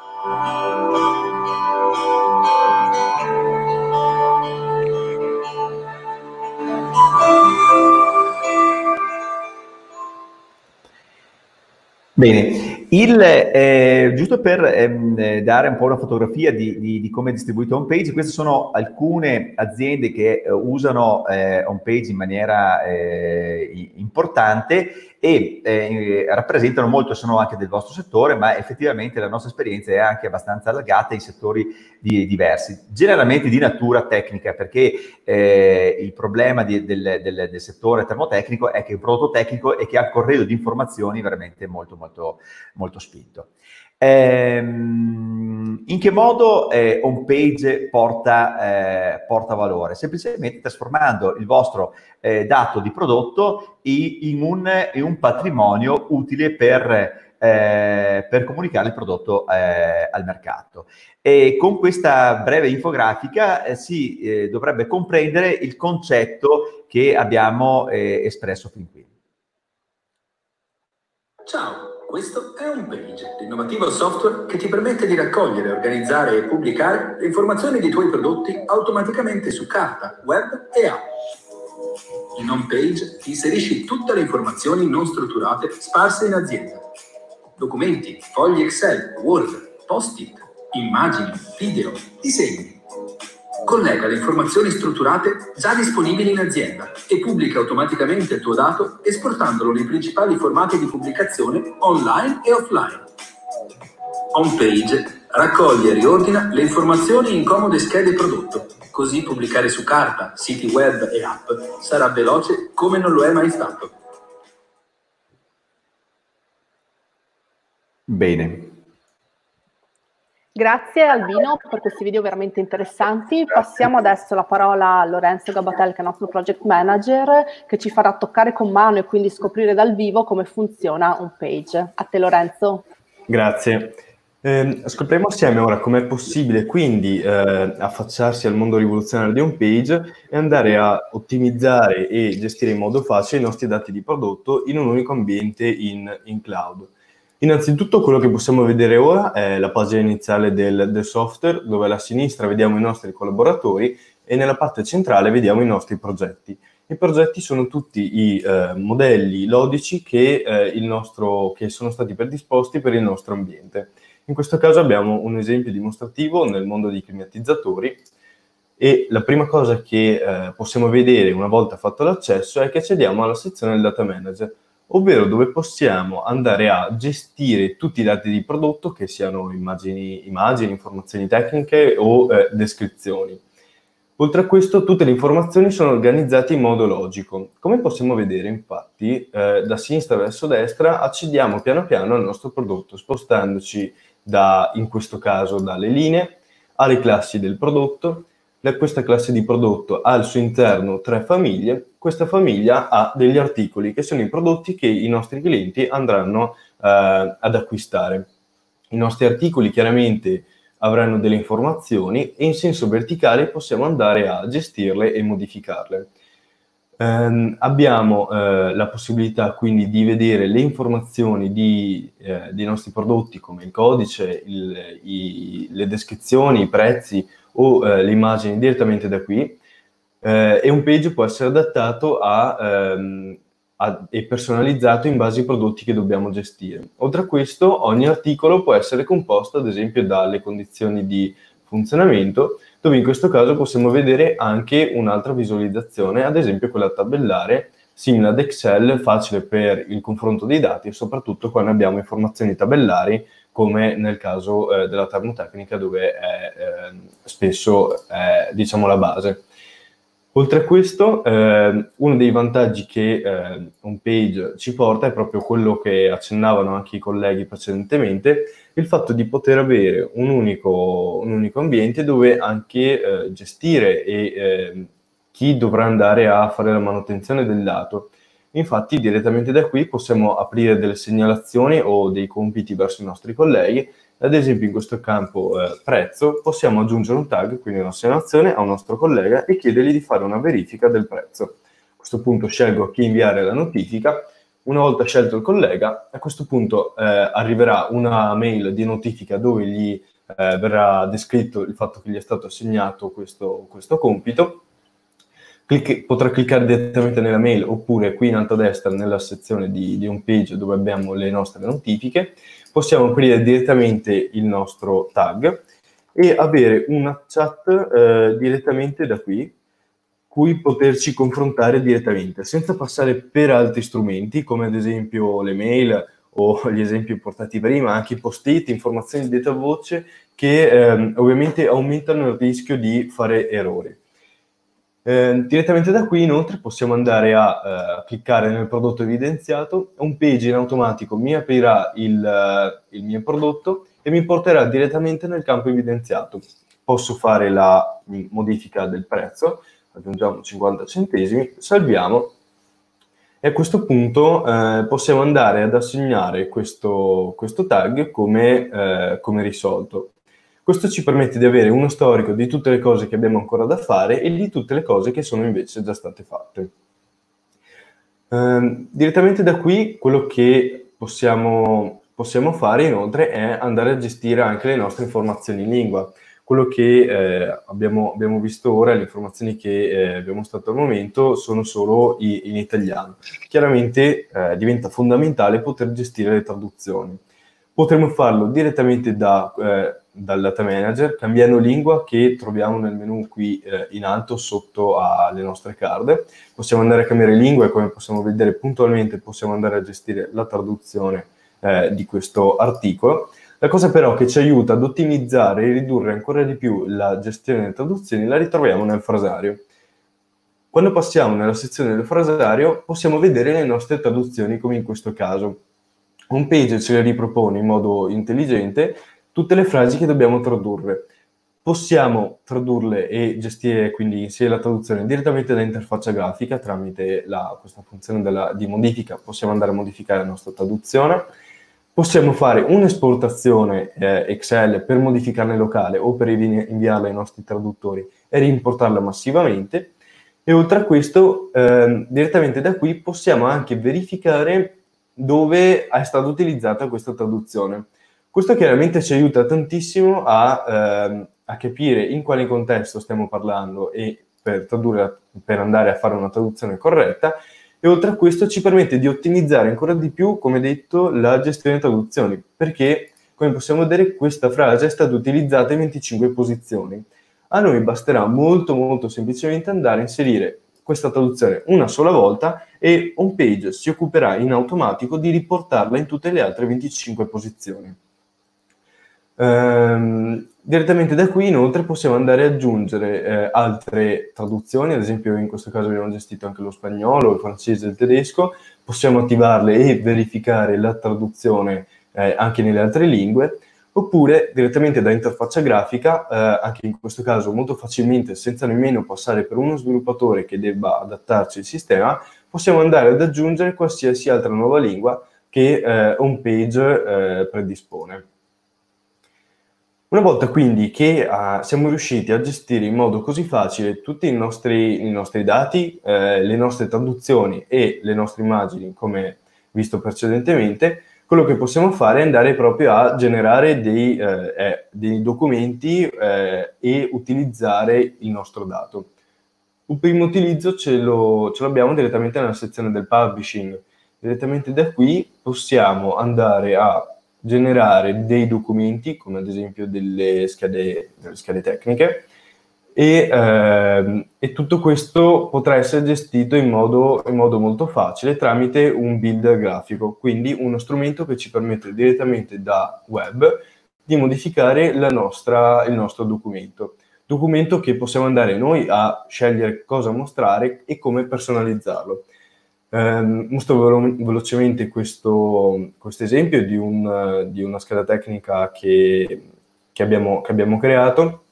Bene. Il, eh, giusto per ehm, dare un po' una fotografia di, di, di come è distribuito Homepage, queste sono alcune aziende che eh, usano eh, Homepage in maniera eh, importante e eh, rappresentano molto, sono anche del vostro settore, ma effettivamente la nostra esperienza è anche abbastanza allargata in settori di, diversi, generalmente di natura tecnica, perché eh, il problema di, del, del, del settore termotecnico è che è un prodotto tecnico e che ha un corredo di informazioni veramente molto molto molto spinto. Ehm, in che modo eh, Homepage porta, eh, porta valore? Semplicemente trasformando il vostro eh, dato di prodotto in un, in un patrimonio utile per, eh, per comunicare il prodotto eh, al mercato. E con questa breve infografica eh, si eh, dovrebbe comprendere il concetto che abbiamo eh, espresso fin qui. Ciao! Questo è Homepage, l'innovativo software che ti permette di raccogliere, organizzare e pubblicare le informazioni dei tuoi prodotti automaticamente su carta, web e app. In Homepage inserisci tutte le informazioni non strutturate sparse in azienda. Documenti, fogli Excel, Word, post-it, immagini, video, disegni. Collega le informazioni strutturate già disponibili in azienda e pubblica automaticamente il tuo dato esportandolo nei principali formati di pubblicazione online e offline. Homepage raccoglie e riordina le informazioni in comode schede prodotto, così pubblicare su carta, siti web e app sarà veloce come non lo è mai stato. Bene. Grazie Albino per questi video veramente interessanti. Passiamo adesso la parola a Lorenzo Gabatel, che è il nostro project manager, che ci farà toccare con mano e quindi scoprire dal vivo come funziona Homepage. A te Lorenzo. Grazie. Eh, scopriamo assieme ora com'è possibile quindi eh, affacciarsi al mondo rivoluzionario di Homepage e andare a ottimizzare e gestire in modo facile i nostri dati di prodotto in un unico ambiente in, in cloud. Innanzitutto quello che possiamo vedere ora è la pagina iniziale del, del software, dove alla sinistra vediamo i nostri collaboratori e nella parte centrale vediamo i nostri progetti. I progetti sono tutti i eh, modelli logici che, eh, il nostro, che sono stati predisposti per il nostro ambiente. In questo caso abbiamo un esempio dimostrativo nel mondo dei climatizzatori e la prima cosa che eh, possiamo vedere una volta fatto l'accesso è che accediamo alla sezione del Data Manager, ovvero dove possiamo andare a gestire tutti i dati di prodotto, che siano immagini, immagini informazioni tecniche o eh, descrizioni. Oltre a questo, tutte le informazioni sono organizzate in modo logico. Come possiamo vedere, infatti, eh, da sinistra verso destra accediamo piano piano al nostro prodotto, spostandoci da, in questo caso, dalle linee alle classi del prodotto. Questa classe di prodotto ha al suo interno tre famiglie. Questa famiglia ha degli articoli che sono i prodotti che i nostri clienti andranno eh, ad acquistare. I nostri articoli chiaramente avranno delle informazioni e in senso verticale possiamo andare a gestirle e modificarle. Eh, abbiamo eh, la possibilità quindi di vedere le informazioni di, eh, dei nostri prodotti come il codice, il, i, le descrizioni, i prezzi o eh, le immagini direttamente da qui. Eh, e un page può essere adattato a, ehm, a, e personalizzato in base ai prodotti che dobbiamo gestire. Oltre a questo, ogni articolo può essere composto ad esempio dalle condizioni di funzionamento, dove in questo caso possiamo vedere anche un'altra visualizzazione, ad esempio quella tabellare, simile ad Excel, facile per il confronto dei dati e soprattutto quando abbiamo informazioni tabellari, come nel caso eh, della termotecnica, dove è eh, spesso è, diciamo, la base. Oltre a questo, eh, uno dei vantaggi che eh, Homepage ci porta è proprio quello che accennavano anche i colleghi precedentemente, il fatto di poter avere un unico, un unico ambiente dove anche eh, gestire e eh, chi dovrà andare a fare la manutenzione del dato. Infatti direttamente da qui possiamo aprire delle segnalazioni o dei compiti verso i nostri colleghi. Ad esempio in questo campo eh, prezzo possiamo aggiungere un tag, quindi una segnalazione a un nostro collega e chiedergli di fare una verifica del prezzo. A questo punto scelgo a chi inviare la notifica. Una volta scelto il collega, a questo punto eh, arriverà una mail di notifica dove gli eh, verrà descritto il fatto che gli è stato assegnato questo, questo compito. clic- potrà cliccare direttamente nella mail oppure qui in alto a destra nella sezione di, di home page dove abbiamo le nostre notifiche. Possiamo aprire direttamente il nostro tag e avere una chat eh, direttamente da qui, cui poterci confrontare direttamente, senza passare per altri strumenti, come ad esempio le mail o gli esempi portati prima, anche i post-it, informazioni di detta voce, che ehm, ovviamente aumentano il rischio di fare errori. Eh, direttamente da qui inoltre possiamo andare a eh, cliccare nel prodotto evidenziato, home page in automatico mi aprirà il, uh, il mio prodotto e mi porterà direttamente nel campo evidenziato. Posso fare la modifica del prezzo, aggiungiamo cinquanta centesimi, salviamo e a questo punto eh, possiamo andare ad assegnare questo, questo tag come, eh, come risolto. Questo ci permette di avere uno storico di tutte le cose che abbiamo ancora da fare e di tutte le cose che sono invece già state fatte. Eh, direttamente da qui quello che possiamo, possiamo fare inoltre è andare a gestire anche le nostre informazioni in lingua. Quello che eh, abbiamo, abbiamo visto ora, le informazioni che eh, abbiamo stato al momento sono solo i, in italiano. Chiaramente eh, diventa fondamentale poter gestire le traduzioni. Potremmo farlo direttamente da, eh, dal Data Manager, cambiando lingua che troviamo nel menu qui eh, in alto sotto alle nostre card. Possiamo andare a cambiare lingua e come possiamo vedere puntualmente possiamo andare a gestire la traduzione eh, di questo articolo. La cosa però che ci aiuta ad ottimizzare e ridurre ancora di più la gestione delle traduzioni la ritroviamo nel frasario. Quando passiamo nella sezione del frasario possiamo vedere le nostre traduzioni come in questo caso. Home page ce le ripropone in modo intelligente tutte le frasi che dobbiamo tradurre. Possiamo tradurle e gestire quindi sia la traduzione direttamente dall'interfaccia grafica tramite la, questa funzione della, di modifica, possiamo andare a modificare la nostra traduzione. Possiamo fare un'esportazione eh, Excel per modificarla in locale o per inviarla ai nostri traduttori e rimportarla massivamente. E oltre a questo, eh, direttamente da qui possiamo anche verificare dove è stata utilizzata questa traduzione. Questo chiaramente ci aiuta tantissimo a, eh, a capire in quale contesto stiamo parlando e per, tradurre, per andare a fare una traduzione corretta. E oltre a questo ci permette di ottimizzare ancora di più, come detto, la gestione delle traduzioni, perché, come possiamo vedere, questa frase è stata utilizzata in venticinque posizioni. A noi basterà molto molto semplicemente andare a inserire questa traduzione una sola volta e home page si occuperà in automatico di riportarla in tutte le altre venticinque posizioni. Ehm, direttamente da qui inoltre possiamo andare ad aggiungere eh, altre traduzioni, ad esempio in questo caso abbiamo gestito anche lo spagnolo, il francese e il tedesco, possiamo attivarle e verificare la traduzione eh, anche nelle altre lingue, oppure direttamente da interfaccia grafica, eh, anche in questo caso molto facilmente, senza nemmeno passare per uno sviluppatore che debba adattarci il sistema, possiamo andare ad aggiungere qualsiasi altra nuova lingua che eh, home page eh, predispone. Una volta quindi che uh, siamo riusciti a gestire in modo così facile tutti i nostri, i nostri dati, eh, le nostre traduzioni e le nostre immagini, come visto precedentemente, quello che possiamo fare è andare proprio a generare dei, eh, eh, dei documenti eh, e utilizzare il nostro dato. Un primo utilizzo ce lo, ce l'abbiamo direttamente nella sezione del publishing. Direttamente da qui possiamo andare a generare dei documenti, come ad esempio delle schede, delle schede tecniche, e, ehm, e tutto questo potrà essere gestito in modo, in modo molto facile tramite un builder grafico, quindi uno strumento che ci permette direttamente da web di modificare la nostra, il nostro documento. Documento che possiamo andare noi a scegliere cosa mostrare e come personalizzarlo. Eh, mostro velo velocemente questo, questo esempio di, un, di una scheda tecnica che, che, abbiamo, che abbiamo creato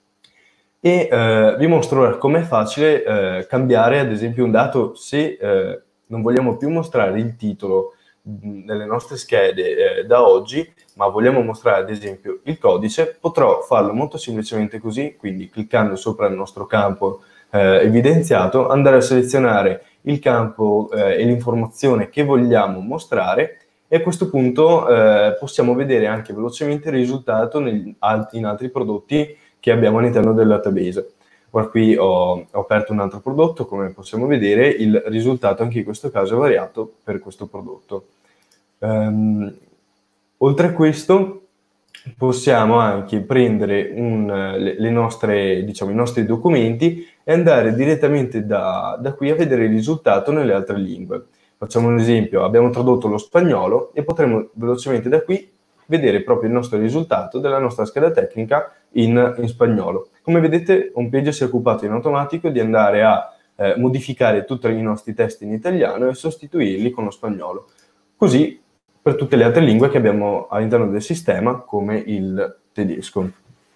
e eh, vi mostro ora com'è facile eh, cambiare ad esempio un dato se eh, non vogliamo più mostrare il titolo nelle nostre schede eh, da oggi, ma vogliamo mostrare ad esempio il codice. Potrò farlo molto semplicemente così, quindi cliccando sopra il nostro campo eh, evidenziato, andare a selezionare il campo eh, e l'informazione che vogliamo mostrare e a questo punto eh, possiamo vedere anche velocemente il risultato negli, in altri prodotti che abbiamo all'interno del database. Ora qui ho, ho aperto un altro prodotto, come possiamo vedere il risultato anche in questo caso è variato per questo prodotto. Um, oltre a questo possiamo anche prendere un, le, le nostre, diciamo, i nostri documenti e andare direttamente da, da qui a vedere il risultato nelle altre lingue. Facciamo un esempio, abbiamo tradotto lo spagnolo e potremo velocemente da qui vedere proprio il nostro risultato della nostra scheda tecnica in, in spagnolo. Come vedete, HomePage si è occupato in automatico di andare a eh, modificare tutti i nostri testi in italiano e sostituirli con lo spagnolo. Così per tutte le altre lingue che abbiamo all'interno del sistema, come il tedesco.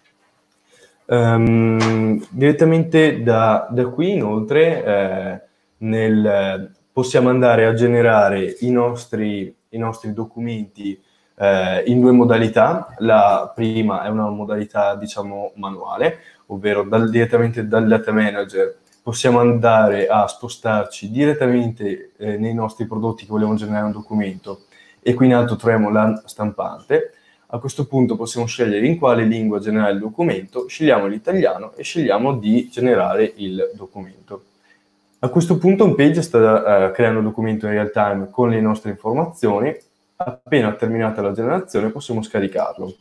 Um, direttamente da, da qui, inoltre, eh, nel, possiamo andare a generare i nostri, i nostri documenti eh, in due modalità. La prima è una modalità, diciamo, manuale, ovvero dal, direttamente dal Data Manager possiamo andare a spostarci direttamente eh, nei nostri prodotti che vogliamo generare un documento, e qui in alto troviamo la stampante. A questo punto possiamo scegliere in quale lingua generare il documento, scegliamo l'italiano e scegliamo di generare il documento. A questo punto HomePage sta uh, creando un documento in real time con le nostre informazioni. Appena terminata la generazione possiamo scaricarlo.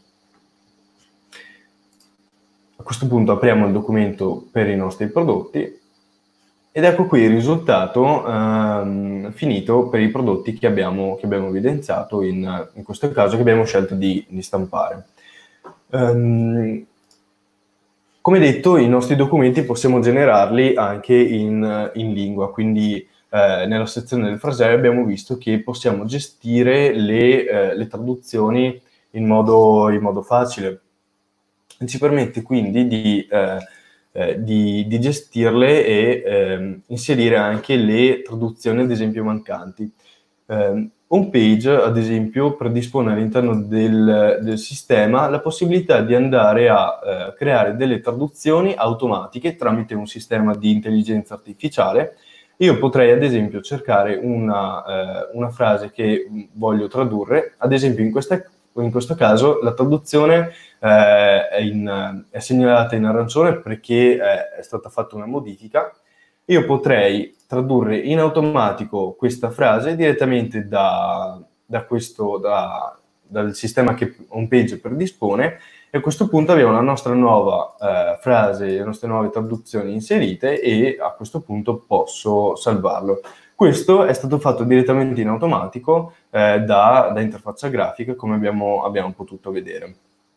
A questo punto apriamo il documento per i nostri prodotti ed ecco qui il risultato ehm, finito per i prodotti che abbiamo, che abbiamo evidenziato, in, in questo caso che abbiamo scelto di, di stampare. Um, come detto, i nostri documenti possiamo generarli anche in, in lingua, quindi eh, nella sezione del frasale abbiamo visto che possiamo gestire le, eh, le traduzioni in modo, in modo facile. Ci permette quindi di... Eh, Eh, di, di gestirle e eh, inserire anche le traduzioni, ad esempio, mancanti. Eh, HomePage, ad esempio, predispone all'interno del, del sistema la possibilità di andare a eh, creare delle traduzioni automatiche tramite un sistema di intelligenza artificiale. Io potrei, ad esempio, cercare una, eh, una frase che voglio tradurre, ad esempio in questa in questo caso la traduzione eh, è, in, è segnalata in arancione perché eh, è stata fatta una modifica. Io potrei tradurre in automatico questa frase direttamente da, da questo, da, dal sistema che HomePage predispone, e a questo punto abbiamo la nostra nuova eh, frase, le nostre nuove traduzioni inserite, e a questo punto posso salvarlo. Questo è stato fatto direttamente in automatico eh, da, da interfaccia grafica, come abbiamo, abbiamo potuto vedere.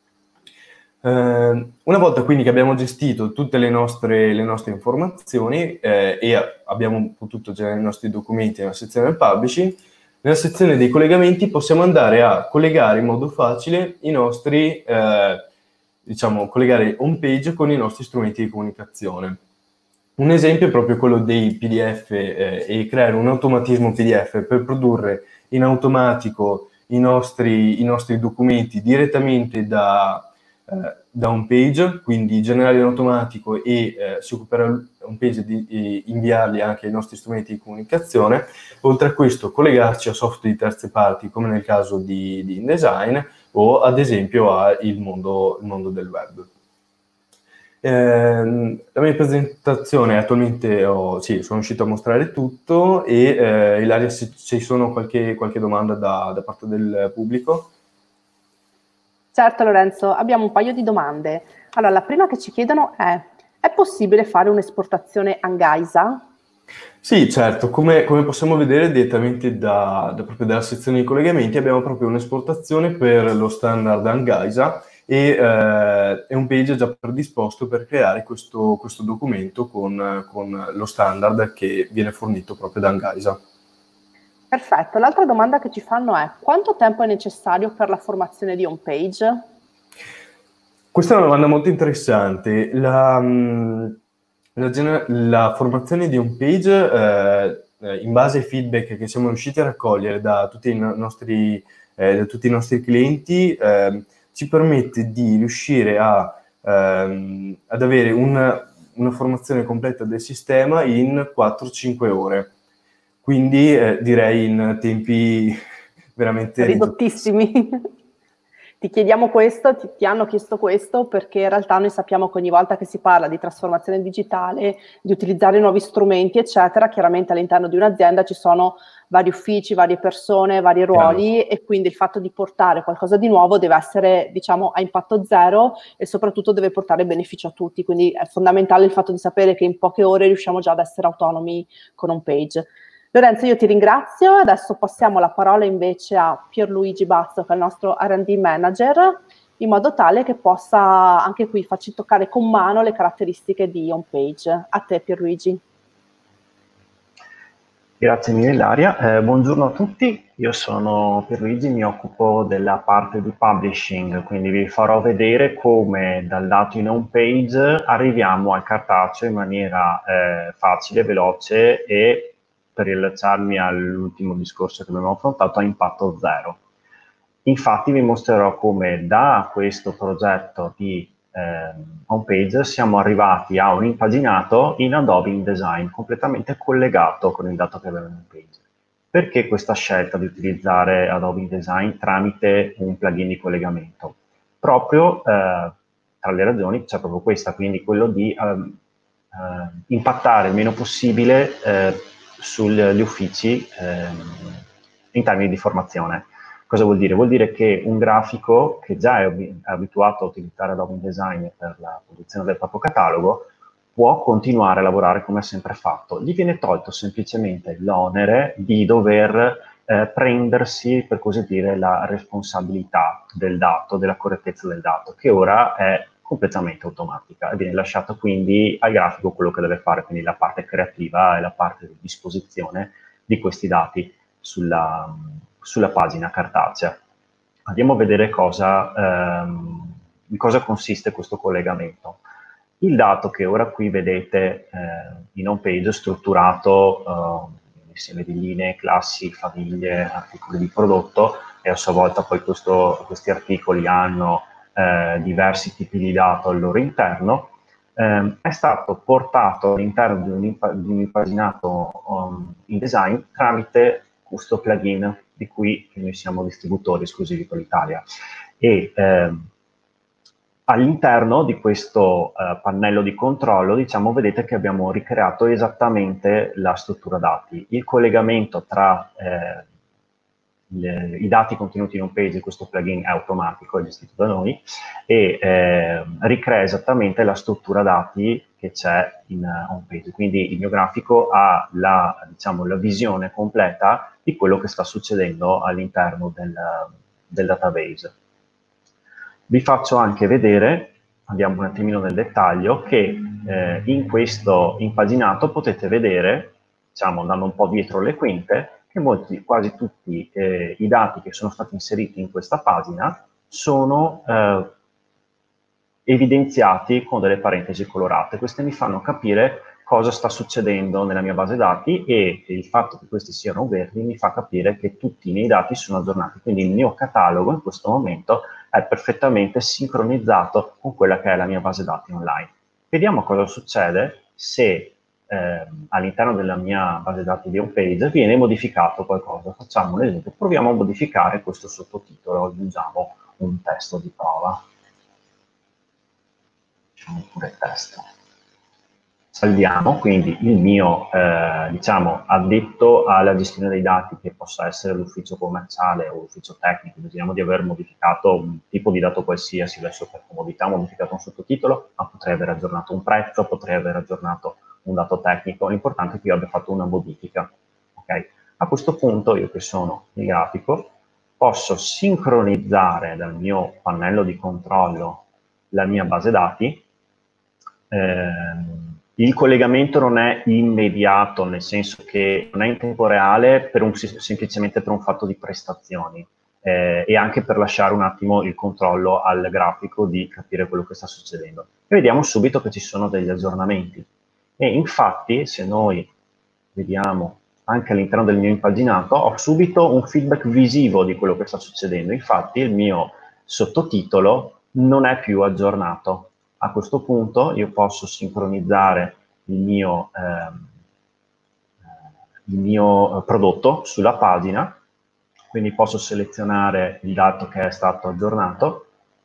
Eh, una volta quindi che abbiamo gestito tutte le nostre, le nostre informazioni eh, e abbiamo potuto generare i nostri documenti nella sezione del publishing, nella sezione dei collegamenti possiamo andare a collegare in modo facile i nostri, eh, diciamo, collegare HomePage con i nostri strumenti di comunicazione. Un esempio è proprio quello dei P D F eh, e creare un automatismo P D F per produrre in automatico i nostri, i nostri documenti direttamente da, eh, da HomePage, quindi generare in automatico e eh, si occuperà HomePage di eh, inviarli anche ai nostri strumenti di comunicazione. Oltre a questo, collegarci a software di terze parti, come nel caso di, di InDesign, o ad esempio al mondo, il mondo del web. Eh, la mia presentazione attualmente ho, sì, sono riuscito a mostrare tutto, e eh, Ilaria, se ci sono qualche, qualche domanda da, da parte del pubblico? Certo Lorenzo, abbiamo un paio di domande. Allora, la prima che ci chiedono è: è possibile fare un'esportazione Angaisa? Sì, certo, come, come possiamo vedere direttamente da, da, proprio dalla sezione di collegamenti abbiamo proprio un'esportazione per lo standard Angaisa, e eh, è un page già predisposto per creare questo, questo documento con, con lo standard che viene fornito proprio da Angaisa. Perfetto. L'altra domanda che ci fanno è: quanto tempo è necessario per la formazione di HomePage? Questa è una domanda molto interessante. La, la, la formazione di HomePage, eh, in base ai feedback che siamo riusciti a raccogliere da tutti i nostri, eh, da tutti i nostri clienti, eh, ci permette di riuscire a, ehm, ad avere una, una formazione completa del sistema in quattro cinque ore. Quindi eh, direi in tempi veramente ridottissimi. ti chiediamo questo, ti, ti hanno chiesto questo, perché in realtà noi sappiamo che ogni volta che si parla di trasformazione digitale, di utilizzare nuovi strumenti, eccetera, chiaramente all'interno di un'azienda ci sono vari uffici, varie persone, vari ruoli, Chiaro. e quindi il fatto di portare qualcosa di nuovo deve essere, diciamo, a impatto zero e soprattutto deve portare beneficio a tutti. Quindi è fondamentale il fatto di sapere che in poche ore riusciamo già ad essere autonomi con Homepage. Lorenzo, io ti ringrazio, adesso passiamo la parola invece a Pierluigi Bazzo, che è il nostro R and D Manager, in modo tale che possa anche qui farci toccare con mano le caratteristiche di Homepage. A te Pierluigi. Grazie mille Ilaria, eh, buongiorno a tutti, io sono Pierluigi, mi occupo della parte di publishing, quindi vi farò vedere come dal lato in Homepage arriviamo al cartaceo in maniera eh, facile, veloce e, per riallacciarmi all'ultimo discorso che abbiamo affrontato, a impatto zero. Infatti vi mostrerò come da questo progetto di eh, Homepage siamo arrivati a un impaginato in Adobe InDesign completamente collegato con il dato che aveva in Homepage. Perché questa scelta di utilizzare Adobe InDesign tramite un plugin di collegamento? Proprio eh, tra le ragioni c'è proprio questa, quindi quello di eh, eh, impattare il meno possibile eh, sugli uffici eh, in termini di formazione. Cosa vuol dire? Vuol dire che un grafico che già è abituato a utilizzare Adobe InDesign per la produzione del proprio catalogo può continuare a lavorare come ha sempre fatto. Gli viene tolto semplicemente l'onere di dover eh, prendersi, per così dire, la responsabilità del dato, della correttezza del dato, che ora è completamente automatica e viene lasciato quindi al grafico quello che deve fare, quindi la parte creativa e la parte di disposizione di questi dati sulla, sulla pagina cartacea. Andiamo a vedere cosa, ehm, in cosa consiste questo collegamento. Il dato che ora qui vedete eh, in Homepage strutturato eh, in insieme di linee, classi, famiglie, articoli di prodotto, e a sua volta poi questo, questi articoli hanno Eh, diversi tipi di dato al loro interno, eh, è stato portato all'interno di un, di un impaginato um, InDesign tramite questo plugin di cui noi siamo distributori esclusivi per l'Italia. E eh, all'interno di questo eh, pannello di controllo, diciamo, vedete che abbiamo ricreato esattamente la struttura dati. Il collegamento tra eh, Le, i dati contenuti in Homepage, questo plugin è automatico, è gestito da noi, e eh, ricrea esattamente la struttura dati che c'è in uh, Homepage. Quindi il mio grafico ha la, diciamo, la visione completa di quello che sta succedendo all'interno del, del database. Vi faccio anche vedere, andiamo un attimino nel dettaglio, che eh, in questo impaginato potete vedere, diciamo, andando un po' dietro le quinte, che molti, quasi tutti eh, i dati che sono stati inseriti in questa pagina sono eh, evidenziati con delle parentesi colorate. Queste mi fanno capire cosa sta succedendo nella mia base dati, e il fatto che questi siano verdi mi fa capire che tutti i miei dati sono aggiornati. Quindi il mio catalogo in questo momento è perfettamente sincronizzato con quella che è la mia base dati online. Vediamo cosa succede se Eh, all'interno della mia base dati di Homepage viene modificato qualcosa. Facciamo un esempio, proviamo a modificare questo sottotitolo, aggiungiamo un testo di prova. Facciamo pure testo. Salviamo, quindi il mio, eh, diciamo, addetto alla gestione dei dati, che possa essere l'ufficio commerciale o l'ufficio tecnico, decidiamo di aver modificato un tipo di dato qualsiasi, adesso per comodità ho modificato un sottotitolo, ma potrei aver aggiornato un prezzo, potrei aver aggiornato un dato tecnico, l'importante è che io abbia fatto una modifica. Okay? A questo punto io, che sono il grafico, posso sincronizzare dal mio pannello di controllo la mia base dati. Eh, il collegamento non è immediato, nel senso che non è in tempo reale, per un, semplicemente per un fatto di prestazioni, eh, e anche per lasciare un attimo il controllo al grafico di capire quello che sta succedendo. E vediamo subito che ci sono degli aggiornamenti. E infatti, se noi vediamo anche all'interno del mio impaginato, ho subito un feedback visivo di quello che sta succedendo. Infatti il mio sottotitolo non è più aggiornato. A questo punto io posso sincronizzare il mio, eh, il mio prodotto sulla pagina Quindi posso selezionare il dato che è stato aggiornato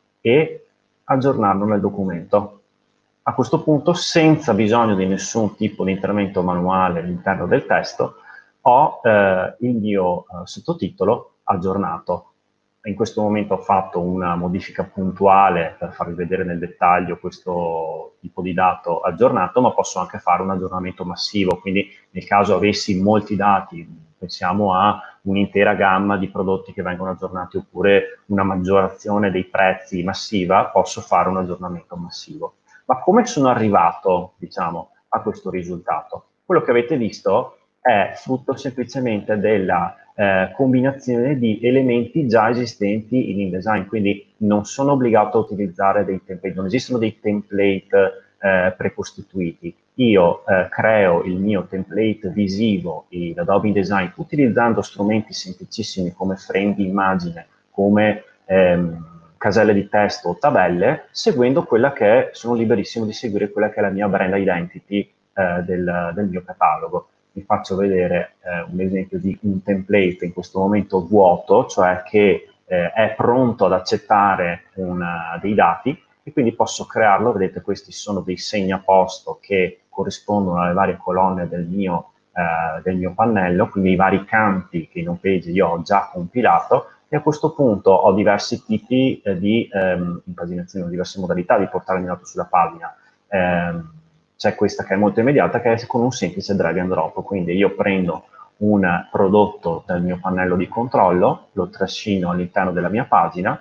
e aggiornarlo nel documento. A questo punto, senza bisogno di nessun tipo di intervento manuale all'interno del testo, ho eh, il mio eh, sottotitolo aggiornato. In questo momento ho fatto una modifica puntuale per farvi vedere nel dettaglio questo tipo di dato aggiornato, ma posso anche fare un aggiornamento massivo, quindi nel caso avessi molti dati, pensiamo a un'intera gamma di prodotti che vengono aggiornati oppure una maggiorazione dei prezzi massiva, posso fare un aggiornamento massivo. Ma come sono arrivato, diciamo, a questo risultato? Quello che avete visto è frutto semplicemente della eh, combinazione di elementi già esistenti in InDesign, quindi non sono obbligato a utilizzare dei template, non esistono dei template eh, precostituiti. Io eh, creo il mio template visivo in Adobe InDesign utilizzando strumenti semplicissimi come frame di immagine, come ehm, caselle di testo o tabelle, seguendo quella che è, sono liberissimo di seguire quella che è la mia brand identity eh, del, del mio catalogo. Vi faccio vedere eh, un esempio di un template in questo momento vuoto, cioè che eh, è pronto ad accettare una, dei dati e quindi posso crearlo. Vedete, questi sono dei segnaposto che corrispondono alle varie colonne del mio, eh, del mio pannello, quindi i vari campi che in homepage io ho già compilato. E a questo punto ho diversi tipi eh, di ehm, impaginazione, diverse modalità di portare il mio dato sulla pagina. Eh, c'è questa che è molto immediata, che è con un semplice drag and drop. Quindi io prendo un prodotto dal mio pannello di controllo, lo trascino all'interno della mia pagina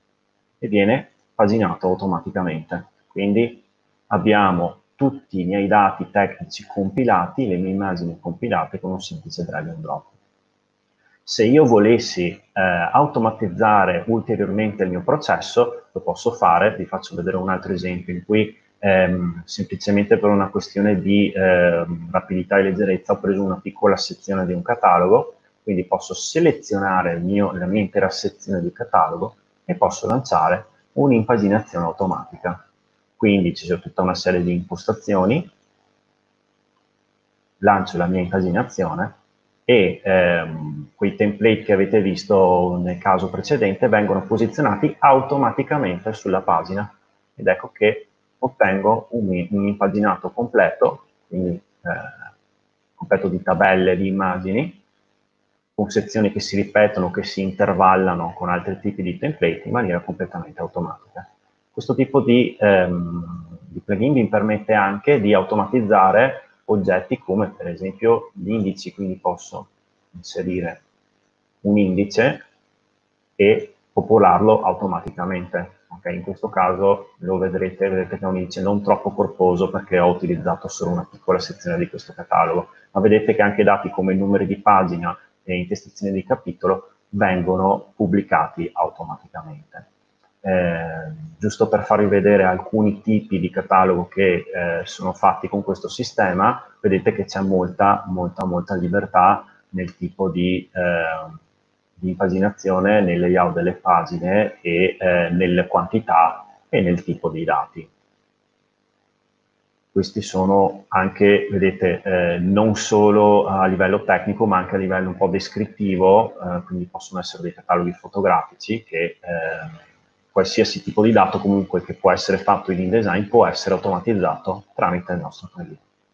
e viene paginato automaticamente. Quindi abbiamo tutti i miei dati tecnici compilati, le mie immagini compilate con un semplice drag and drop. Se io volessi eh, automatizzare ulteriormente il mio processo, lo posso fare. Vi faccio vedere un altro esempio in cui ehm, semplicemente per una questione di eh, rapidità e leggerezza ho preso una piccola sezione di un catalogo, quindi posso selezionare il mio, la mia intera sezione di catalogo e posso lanciare un'impaginazione automatica. Quindi ci sono tutta una serie di impostazioni, lancio la mia impaginazione e ehm, quei template che avete visto nel caso precedente vengono posizionati automaticamente sulla pagina ed ecco che ottengo un, un impaginato completo, quindi eh, completo di tabelle, di immagini, con sezioni che si ripetono, che si intervallano con altri tipi di template in maniera completamente automatica. Questo tipo di, ehm, di plugin vi permette anche di automatizzare oggetti come per esempio gli indici, quindi posso inserire un indice e popolarlo automaticamente. Okay? In questo caso lo vedrete, vedete che è un indice non troppo corposo perché ho utilizzato solo una piccola sezione di questo catalogo, ma vedete che anche dati come numeri di pagina e intestazioni di capitolo vengono pubblicati automaticamente. Eh, giusto per farvi vedere alcuni tipi di catalogo che eh, sono fatti con questo sistema, vedete che c'è molta, molta, molta libertà nel tipo di, eh, di impaginazione, nel layout delle pagine e eh, nelle quantità e nel tipo di dati. Questi sono anche, vedete, eh, non solo a livello tecnico, ma anche a livello un po' descrittivo, eh, quindi possono essere dei cataloghi fotografici che eh, qualsiasi tipo di dato comunque che può essere fatto in InDesign può essere automatizzato tramite il nostro plugin.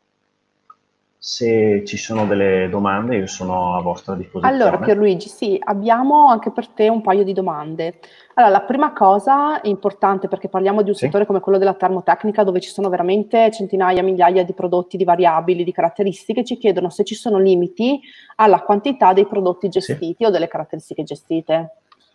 Se ci sono delle domande io sono a vostra disposizione. Allora Pierluigi, sì, abbiamo anche per te un paio di domande. Allora, la prima cosa è importante perché parliamo di un sì. settore come quello della termotecnica dove ci sono veramente centinaia, migliaia di prodotti, di variabili, di caratteristiche, ci chiedono se ci sono limiti alla quantità dei prodotti gestiti sì. o delle caratteristiche gestite.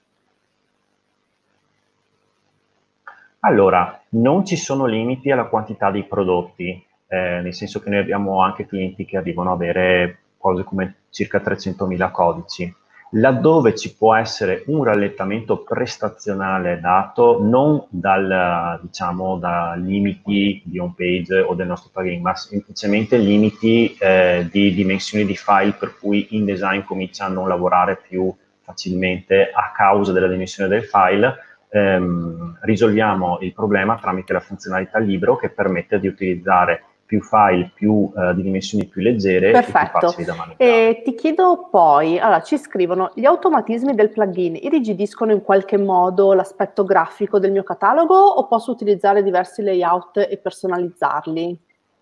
Allora, non ci sono limiti alla quantità dei prodotti, eh, nel senso che noi abbiamo anche clienti che arrivano a avere cose come circa trecentomila codici. Laddove ci può essere un rallentamento prestazionale dato non dal, diciamo, da limiti di home page o del nostro plugin, ma semplicemente limiti eh, di dimensioni di file per cui InDesign comincia a non lavorare più facilmente a causa della dimensione del file, ehm, risolviamo il problema tramite la funzionalità libero che permette di utilizzare più file più uh, di dimensioni più leggere Perfetto. e più facili da maneggiare. E ti chiedo poi, allora ci scrivono, gli automatismi del plugin irrigidiscono in qualche modo l'aspetto grafico del mio catalogo o posso utilizzare diversi layout e personalizzarli?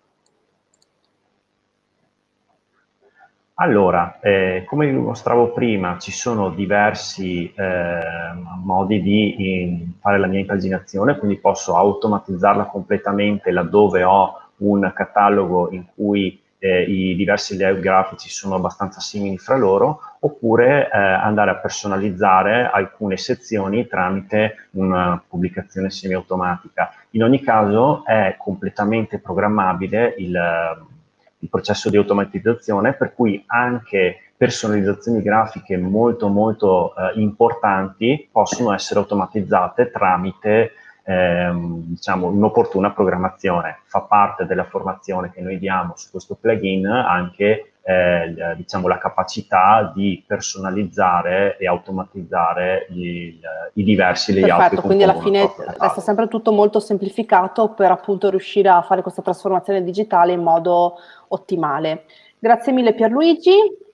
Allora, eh, come vi mostravo prima, ci sono diversi eh, modi di in, fare la mia impaginazione, quindi posso automatizzarla completamente laddove ho un catalogo in cui eh, i diversi layout grafici sono abbastanza simili fra loro, oppure eh, andare a personalizzare alcune sezioni tramite una pubblicazione semiautomatica. In ogni caso è completamente programmabile il il processo di automatizzazione, per cui anche personalizzazioni grafiche molto molto eh, importanti possono essere automatizzate tramite ehm, diciamo, un'opportuna programmazione. Fa parte della formazione che noi diamo su questo plugin anche eh, diciamo, la capacità di personalizzare e automatizzare i, i diversi layout. Perfetto, quindi alla fine resta sempre tutto molto semplificato per appunto riuscire a fare questa trasformazione digitale in modo ottimale. Grazie mille Pierluigi.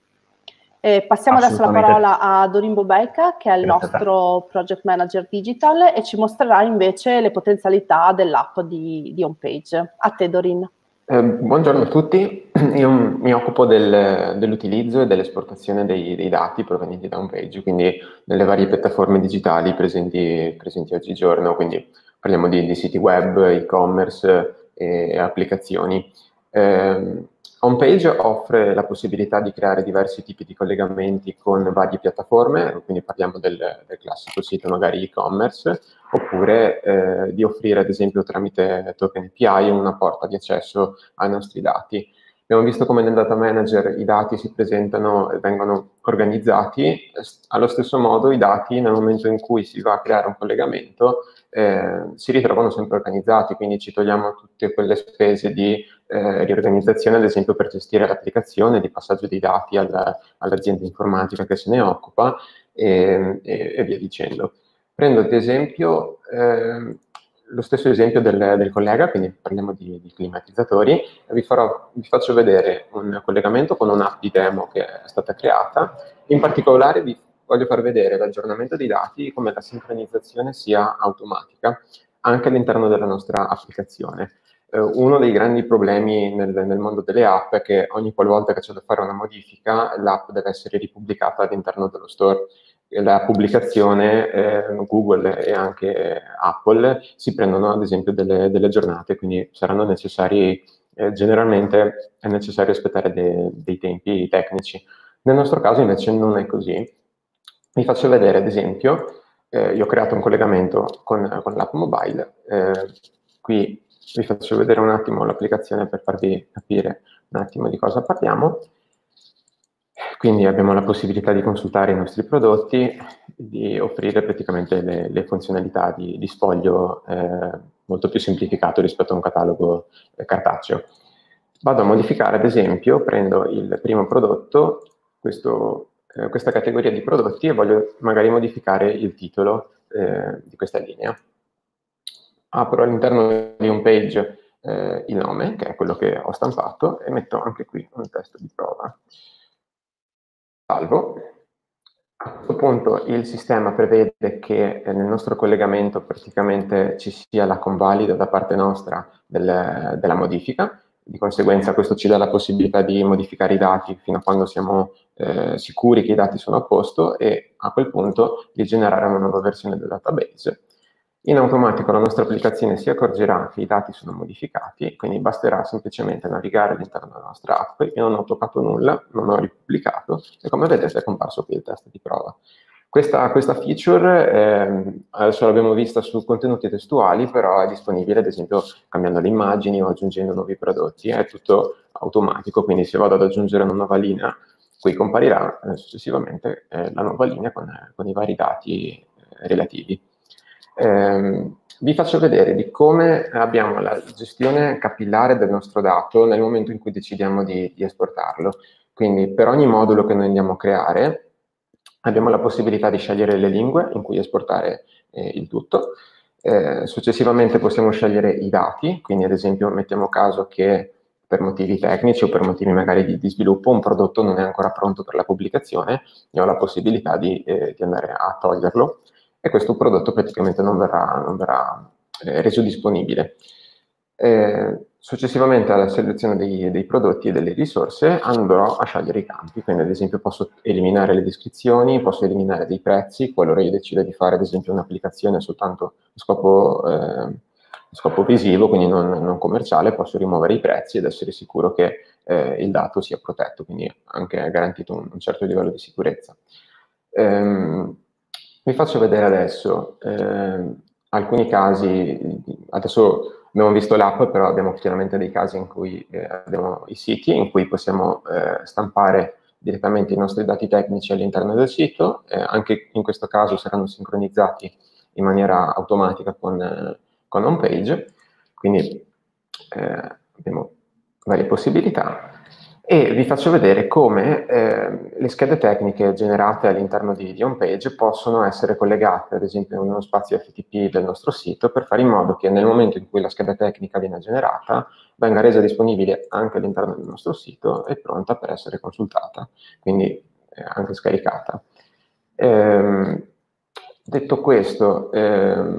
Eh, passiamo adesso la parola a Dorin Bobejka, che è il Grazie nostro Project Manager Digital, e ci mostrerà invece le potenzialità dell'app di, di Homepage. A te Dorin. Eh, buongiorno a tutti, io mi occupo del, dell'utilizzo e dell'esportazione dei, dei dati provenienti da Homepage, quindi nelle varie piattaforme digitali presenti, presenti oggigiorno, quindi parliamo di, di siti web, e-commerce e, e applicazioni. Eh, Homepage offre la possibilità di creare diversi tipi di collegamenti con varie piattaforme, quindi parliamo del, del classico sito magari e-commerce, oppure eh, di offrire ad esempio tramite Token A P I una porta di accesso ai nostri dati. Abbiamo visto come nel Data Manager i dati si presentano e vengono organizzati, allo stesso modo i dati nel momento in cui si va a creare un collegamento eh, si ritrovano sempre organizzati, quindi ci togliamo tutte quelle spese di eh, riorganizzazione, ad esempio per gestire l'applicazione, di passaggio dei dati al, all'azienda informatica che se ne occupa e, e, e via dicendo. Prendo ad esempio eh, lo stesso esempio del, del collega, quindi parliamo di, di climatizzatori, vi, farò, vi faccio vedere un collegamento con un'app di demo che è stata creata. In particolare vi voglio far vedere l'aggiornamento dei dati, come la sincronizzazione sia automatica anche all'interno della nostra applicazione. Eh, uno dei grandi problemi nel, nel mondo delle app è che ogni qualvolta che c'è da fare una modifica, l'app deve essere ripubblicata all'interno dello store. La pubblicazione, eh, Google e anche Apple si prendono ad esempio delle, delle giornate, quindi saranno necessari, eh, generalmente è necessario aspettare de, dei tempi tecnici. Nel nostro caso invece non è così. Vi faccio vedere ad esempio, eh, io ho creato un collegamento con, con l'app mobile, eh, qui vi faccio vedere un attimo l'applicazione per farvi capire un attimo di cosa parliamo. Quindi abbiamo la possibilità di consultare i nostri prodotti, di offrire praticamente le, le funzionalità di, di sfoglio eh, molto più semplificato rispetto a un catalogo eh, cartaceo. Vado a modificare, ad esempio, prendo il primo prodotto, questo, eh, questa categoria di prodotti, e voglio magari modificare il titolo eh, di questa linea. Apro all'interno di Homepage eh, il nome, che è quello che ho stampato, e metto anche qui un testo di prova. Salvo. A questo punto il sistema prevede che eh, nel nostro collegamento praticamente ci sia la convalida da parte nostra del, della modifica, di conseguenza questo ci dà la possibilità di modificare i dati fino a quando siamo eh, sicuri che i dati sono a posto, e a quel punto di generare una nuova versione del database. In automatico la nostra applicazione si accorgerà che i dati sono modificati, quindi basterà semplicemente navigare all'interno della nostra app. Io non ho toccato nulla, non ho ripubblicato, e come vedete è comparso qui il testo di prova. Questa, questa feature, eh, adesso l'abbiamo vista su contenuti testuali, però è disponibile ad esempio cambiando le immagini o aggiungendo nuovi prodotti. È tutto automatico, quindi se vado ad aggiungere una nuova linea, qui comparirà eh, successivamente eh, la nuova linea con, con i vari dati eh, relativi. Eh, vi faccio vedere di come abbiamo la gestione capillare del nostro dato nel momento in cui decidiamo di, di esportarlo. Quindi per ogni modulo che noi andiamo a creare abbiamo la possibilità di scegliere le lingue in cui esportare eh, il tutto. Eh, successivamente possiamo scegliere i dati, quindi ad esempio mettiamo caso che per motivi tecnici o per motivi magari di, di sviluppo un prodotto non è ancora pronto per la pubblicazione, io ho la possibilità di, eh, di andare a toglierlo e questo prodotto praticamente non verrà, non verrà eh, reso disponibile. Eh, successivamente alla selezione dei, dei prodotti e delle risorse andrò a scegliere i campi, quindi ad esempio posso eliminare le descrizioni, posso eliminare dei prezzi, qualora io decida di fare ad esempio un'applicazione soltanto a scopo, eh, scopo visivo, quindi non, non commerciale, posso rimuovere i prezzi ed essere sicuro che eh, il dato sia protetto, quindi anche garantito un, un certo livello di sicurezza. Ehm, vi faccio vedere adesso eh, alcuni casi, adesso abbiamo visto l'app, però abbiamo chiaramente dei casi in cui eh, abbiamo i siti, in cui possiamo eh, stampare direttamente i nostri dati tecnici all'interno del sito, eh, anche in questo caso saranno sincronizzati in maniera automatica con, eh, con HomePage, quindi eh, abbiamo varie possibilità. E vi faccio vedere come eh, le schede tecniche generate all'interno di, di HomePage possono essere collegate, ad esempio, in uno spazio F T P del nostro sito, per fare in modo che nel momento in cui la scheda tecnica viene generata, venga resa disponibile anche all'interno del nostro sito e pronta per essere consultata, quindi eh, anche scaricata. Ehm, detto questo, ehm,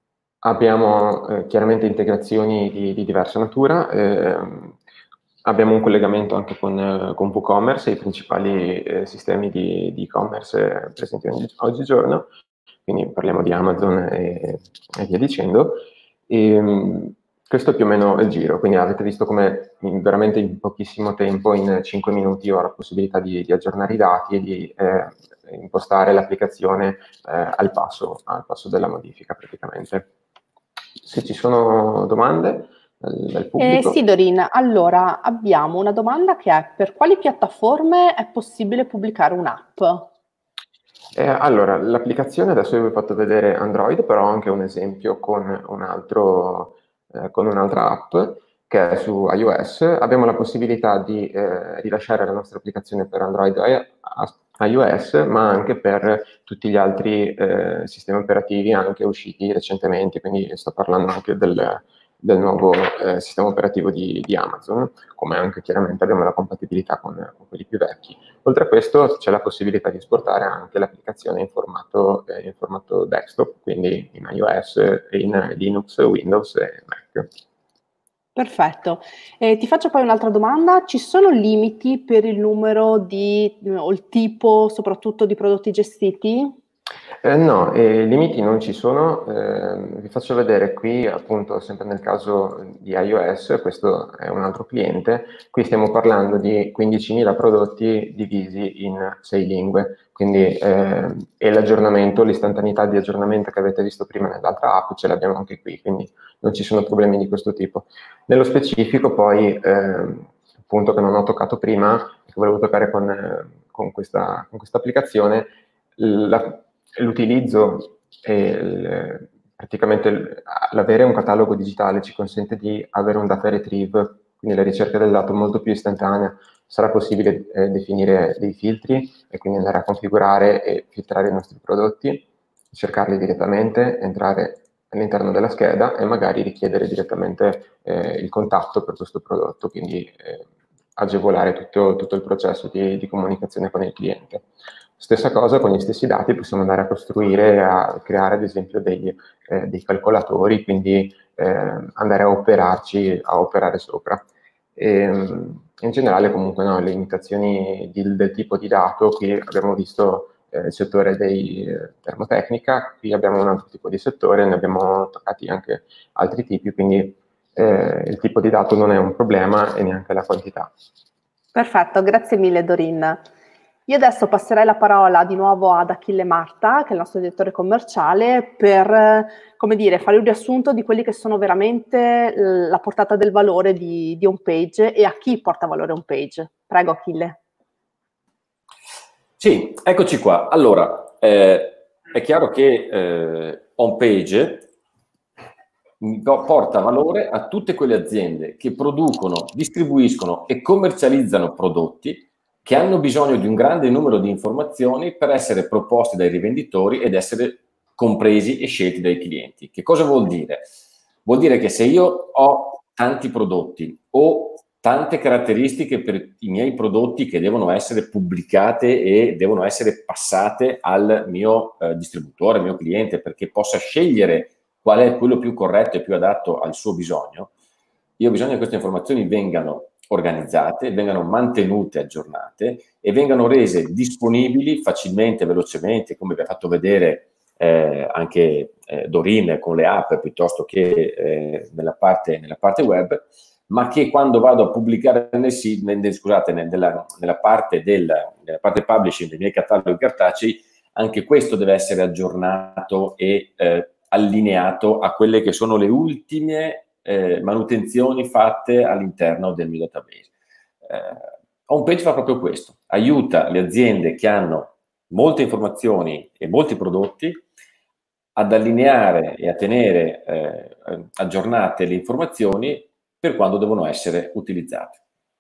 abbiamo eh, chiaramente integrazioni di, di diversa natura. Ehm, Abbiamo un collegamento anche con, eh, con WooCommerce e i principali eh, sistemi di e-commerce eh, presenti oggi, oggigiorno, quindi parliamo di Amazon e, e via dicendo. E, mh, questo è più o meno il giro, quindi avete visto come in, veramente in pochissimo tempo, in cinque minuti, ho la possibilità di, di aggiornare i dati e di eh, impostare l'applicazione eh, al passo, al passo della modifica praticamente. Se ci sono domande dal pubblico. Eh, sì, Dorin, allora abbiamo una domanda che è: per quali piattaforme è possibile pubblicare un'app? Eh, allora, l'applicazione, adesso vi ho fatto vedere Android, però ho anche un esempio con, un altro, eh, con un'altra app che è su iOS. Abbiamo la possibilità di eh, rilasciare la nostra applicazione per Android e iOS, ma anche per tutti gli altri eh, sistemi operativi anche usciti recentemente, quindi sto parlando anche del del nuovo eh, sistema operativo di, di Amazon, come anche chiaramente abbiamo la compatibilità con, con quelli più vecchi. Oltre a questo c'è la possibilità di esportare anche l'applicazione in formato, eh, in formato desktop, quindi in iOS, in Linux, Windows e Mac. Perfetto. Eh, ti faccio poi un'altra domanda: ci sono limiti per il numero di, o il tipo soprattutto di prodotti gestiti? Eh, no, eh, limiti non ci sono. Eh, vi faccio vedere qui, appunto, sempre nel caso di iOS, questo è un altro cliente, qui stiamo parlando di quindicimila prodotti divisi in sei lingue, quindi eh, e l'aggiornamento, l'istantaneità di aggiornamento che avete visto prima nell'altra app ce l'abbiamo anche qui, quindi non ci sono problemi di questo tipo. Nello specifico poi, eh, appunto, che non ho toccato prima, che volevo toccare con, eh, con questa, con questa applicazione, la, l'utilizzo e praticamente l'avere un catalogo digitale ci consente di avere un data retrieve, quindi la ricerca del dato molto più istantanea. Sarà possibile eh, definire dei filtri e quindi andare a configurare e filtrare i nostri prodotti, cercarli direttamente, entrare all'interno della scheda e magari richiedere direttamente eh, il contatto per questo prodotto, quindi eh, agevolare tutto, tutto il processo di, di comunicazione con il cliente. Stessa cosa, con gli stessi dati possiamo andare a costruire, a creare ad esempio dei, eh, dei calcolatori, quindi eh, andare a operarci, a operare sopra. E, in generale comunque no, le limitazioni di, del tipo di dato, qui abbiamo visto eh, il settore dei eh, termotecnica, qui abbiamo un altro tipo di settore, ne abbiamo toccati anche altri tipi, quindi eh, il tipo di dato non è un problema e neanche la quantità. Perfetto, grazie mille Dorin. Io adesso passerei la parola di nuovo ad Achille Marta, che è il nostro direttore commerciale, per, come dire, fare un riassunto di quelli che sono veramente la portata del valore di, di HomePage e a chi porta valore HomePage. Prego Achille. Sì, eccoci qua. Allora, eh, è chiaro che eh, HomePage porta valore a tutte quelle aziende che producono, distribuiscono e commercializzano prodotti che hanno bisogno di un grande numero di informazioni per essere proposti dai rivenditori ed essere compresi e scelti dai clienti. Che cosa vuol dire? Vuol dire che se io ho tanti prodotti o tante caratteristiche per i miei prodotti che devono essere pubblicate e devono essere passate al mio eh, distributore, al mio cliente, perché possa scegliere qual è quello più corretto e più adatto al suo bisogno. Io ho bisogno che queste informazioni vengano organizzate, vengano mantenute aggiornate e vengano rese disponibili facilmente, velocemente, come vi ha fatto vedere eh, anche eh, Dorin con le app piuttosto che eh, nella, parte, nella parte web, ma che quando vado a pubblicare nel, nel, scusate, nella, nella, parte del, nella parte publishing dei miei cataloghi cartacei, anche questo deve essere aggiornato e eh, allineato a quelle che sono le ultime eh, manutenzioni fatte all'interno del mio database. Eh, Homepage fa proprio questo, aiuta le aziende che hanno molte informazioni e molti prodotti ad allineare e a tenere eh, aggiornate le informazioni per quando devono essere utilizzate.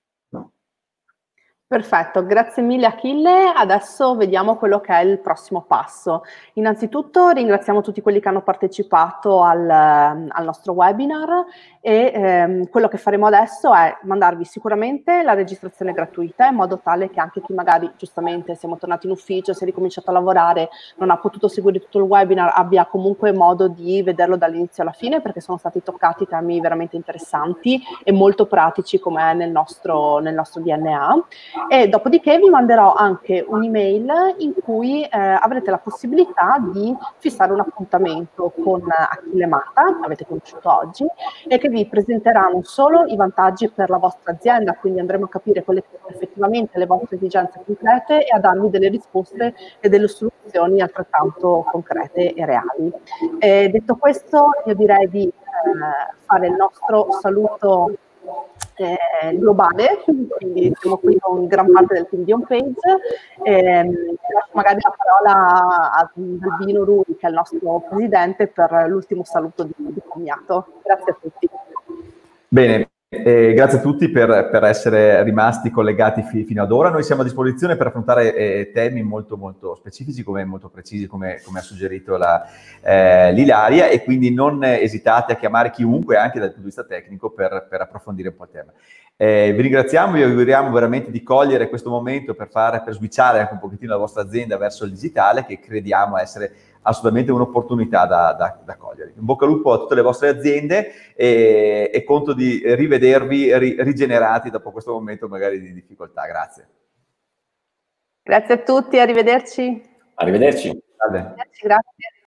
Perfetto, grazie mille Achille. Adesso vediamo quello che è il prossimo passo. Innanzitutto ringraziamo tutti quelli che hanno partecipato al, al nostro webinar e ehm, quello che faremo adesso è mandarvi sicuramente la registrazione gratuita in modo tale che anche chi magari giustamente siamo tornati in ufficio, si è ricominciato a lavorare, non ha potuto seguire tutto il webinar, abbia comunque modo di vederlo dall'inizio alla fine, perché sono stati toccati temi veramente interessanti e molto pratici come è nel nostro, nel nostro D N A. E dopodiché vi manderò anche un'email in cui eh, avrete la possibilità di fissare un appuntamento con Achille e Marta, che avete conosciuto oggi, e che vi presenterà non solo i vantaggi per la vostra azienda, quindi andremo a capire quelle che sono effettivamente le vostre esigenze concrete e a darvi delle risposte e delle soluzioni altrettanto concrete e reali. E detto questo, io direi di eh, fare il nostro saluto Eh, globale, quindi siamo qui con gran parte del team di Homepage. Eh, lascio magari la parola a Albino Rui, che è il nostro presidente, per l'ultimo saluto di, di commiato. Grazie a tutti. Bene, eh, grazie a tutti per, per essere rimasti collegati fi, fino ad ora. Noi siamo a disposizione per affrontare eh, temi molto molto specifici, come molto precisi, come, come ha suggerito la, eh, l'Ilaria, e quindi non esitate a chiamare chiunque, anche dal punto di vista tecnico, per, per approfondire un po' il tema. Eh, vi ringraziamo, vi auguriamo veramente di cogliere questo momento per fare, per switchare anche un pochettino la vostra azienda verso il digitale, che crediamo essere assolutamente un'opportunità da, da, da cogliere. In bocca al lupo a tutte le vostre aziende e, e conto di rivedervi ri, rigenerati dopo questo momento magari di difficoltà. Grazie. Grazie a tutti, arrivederci. Arrivederci. Salve. Arrivederci, grazie.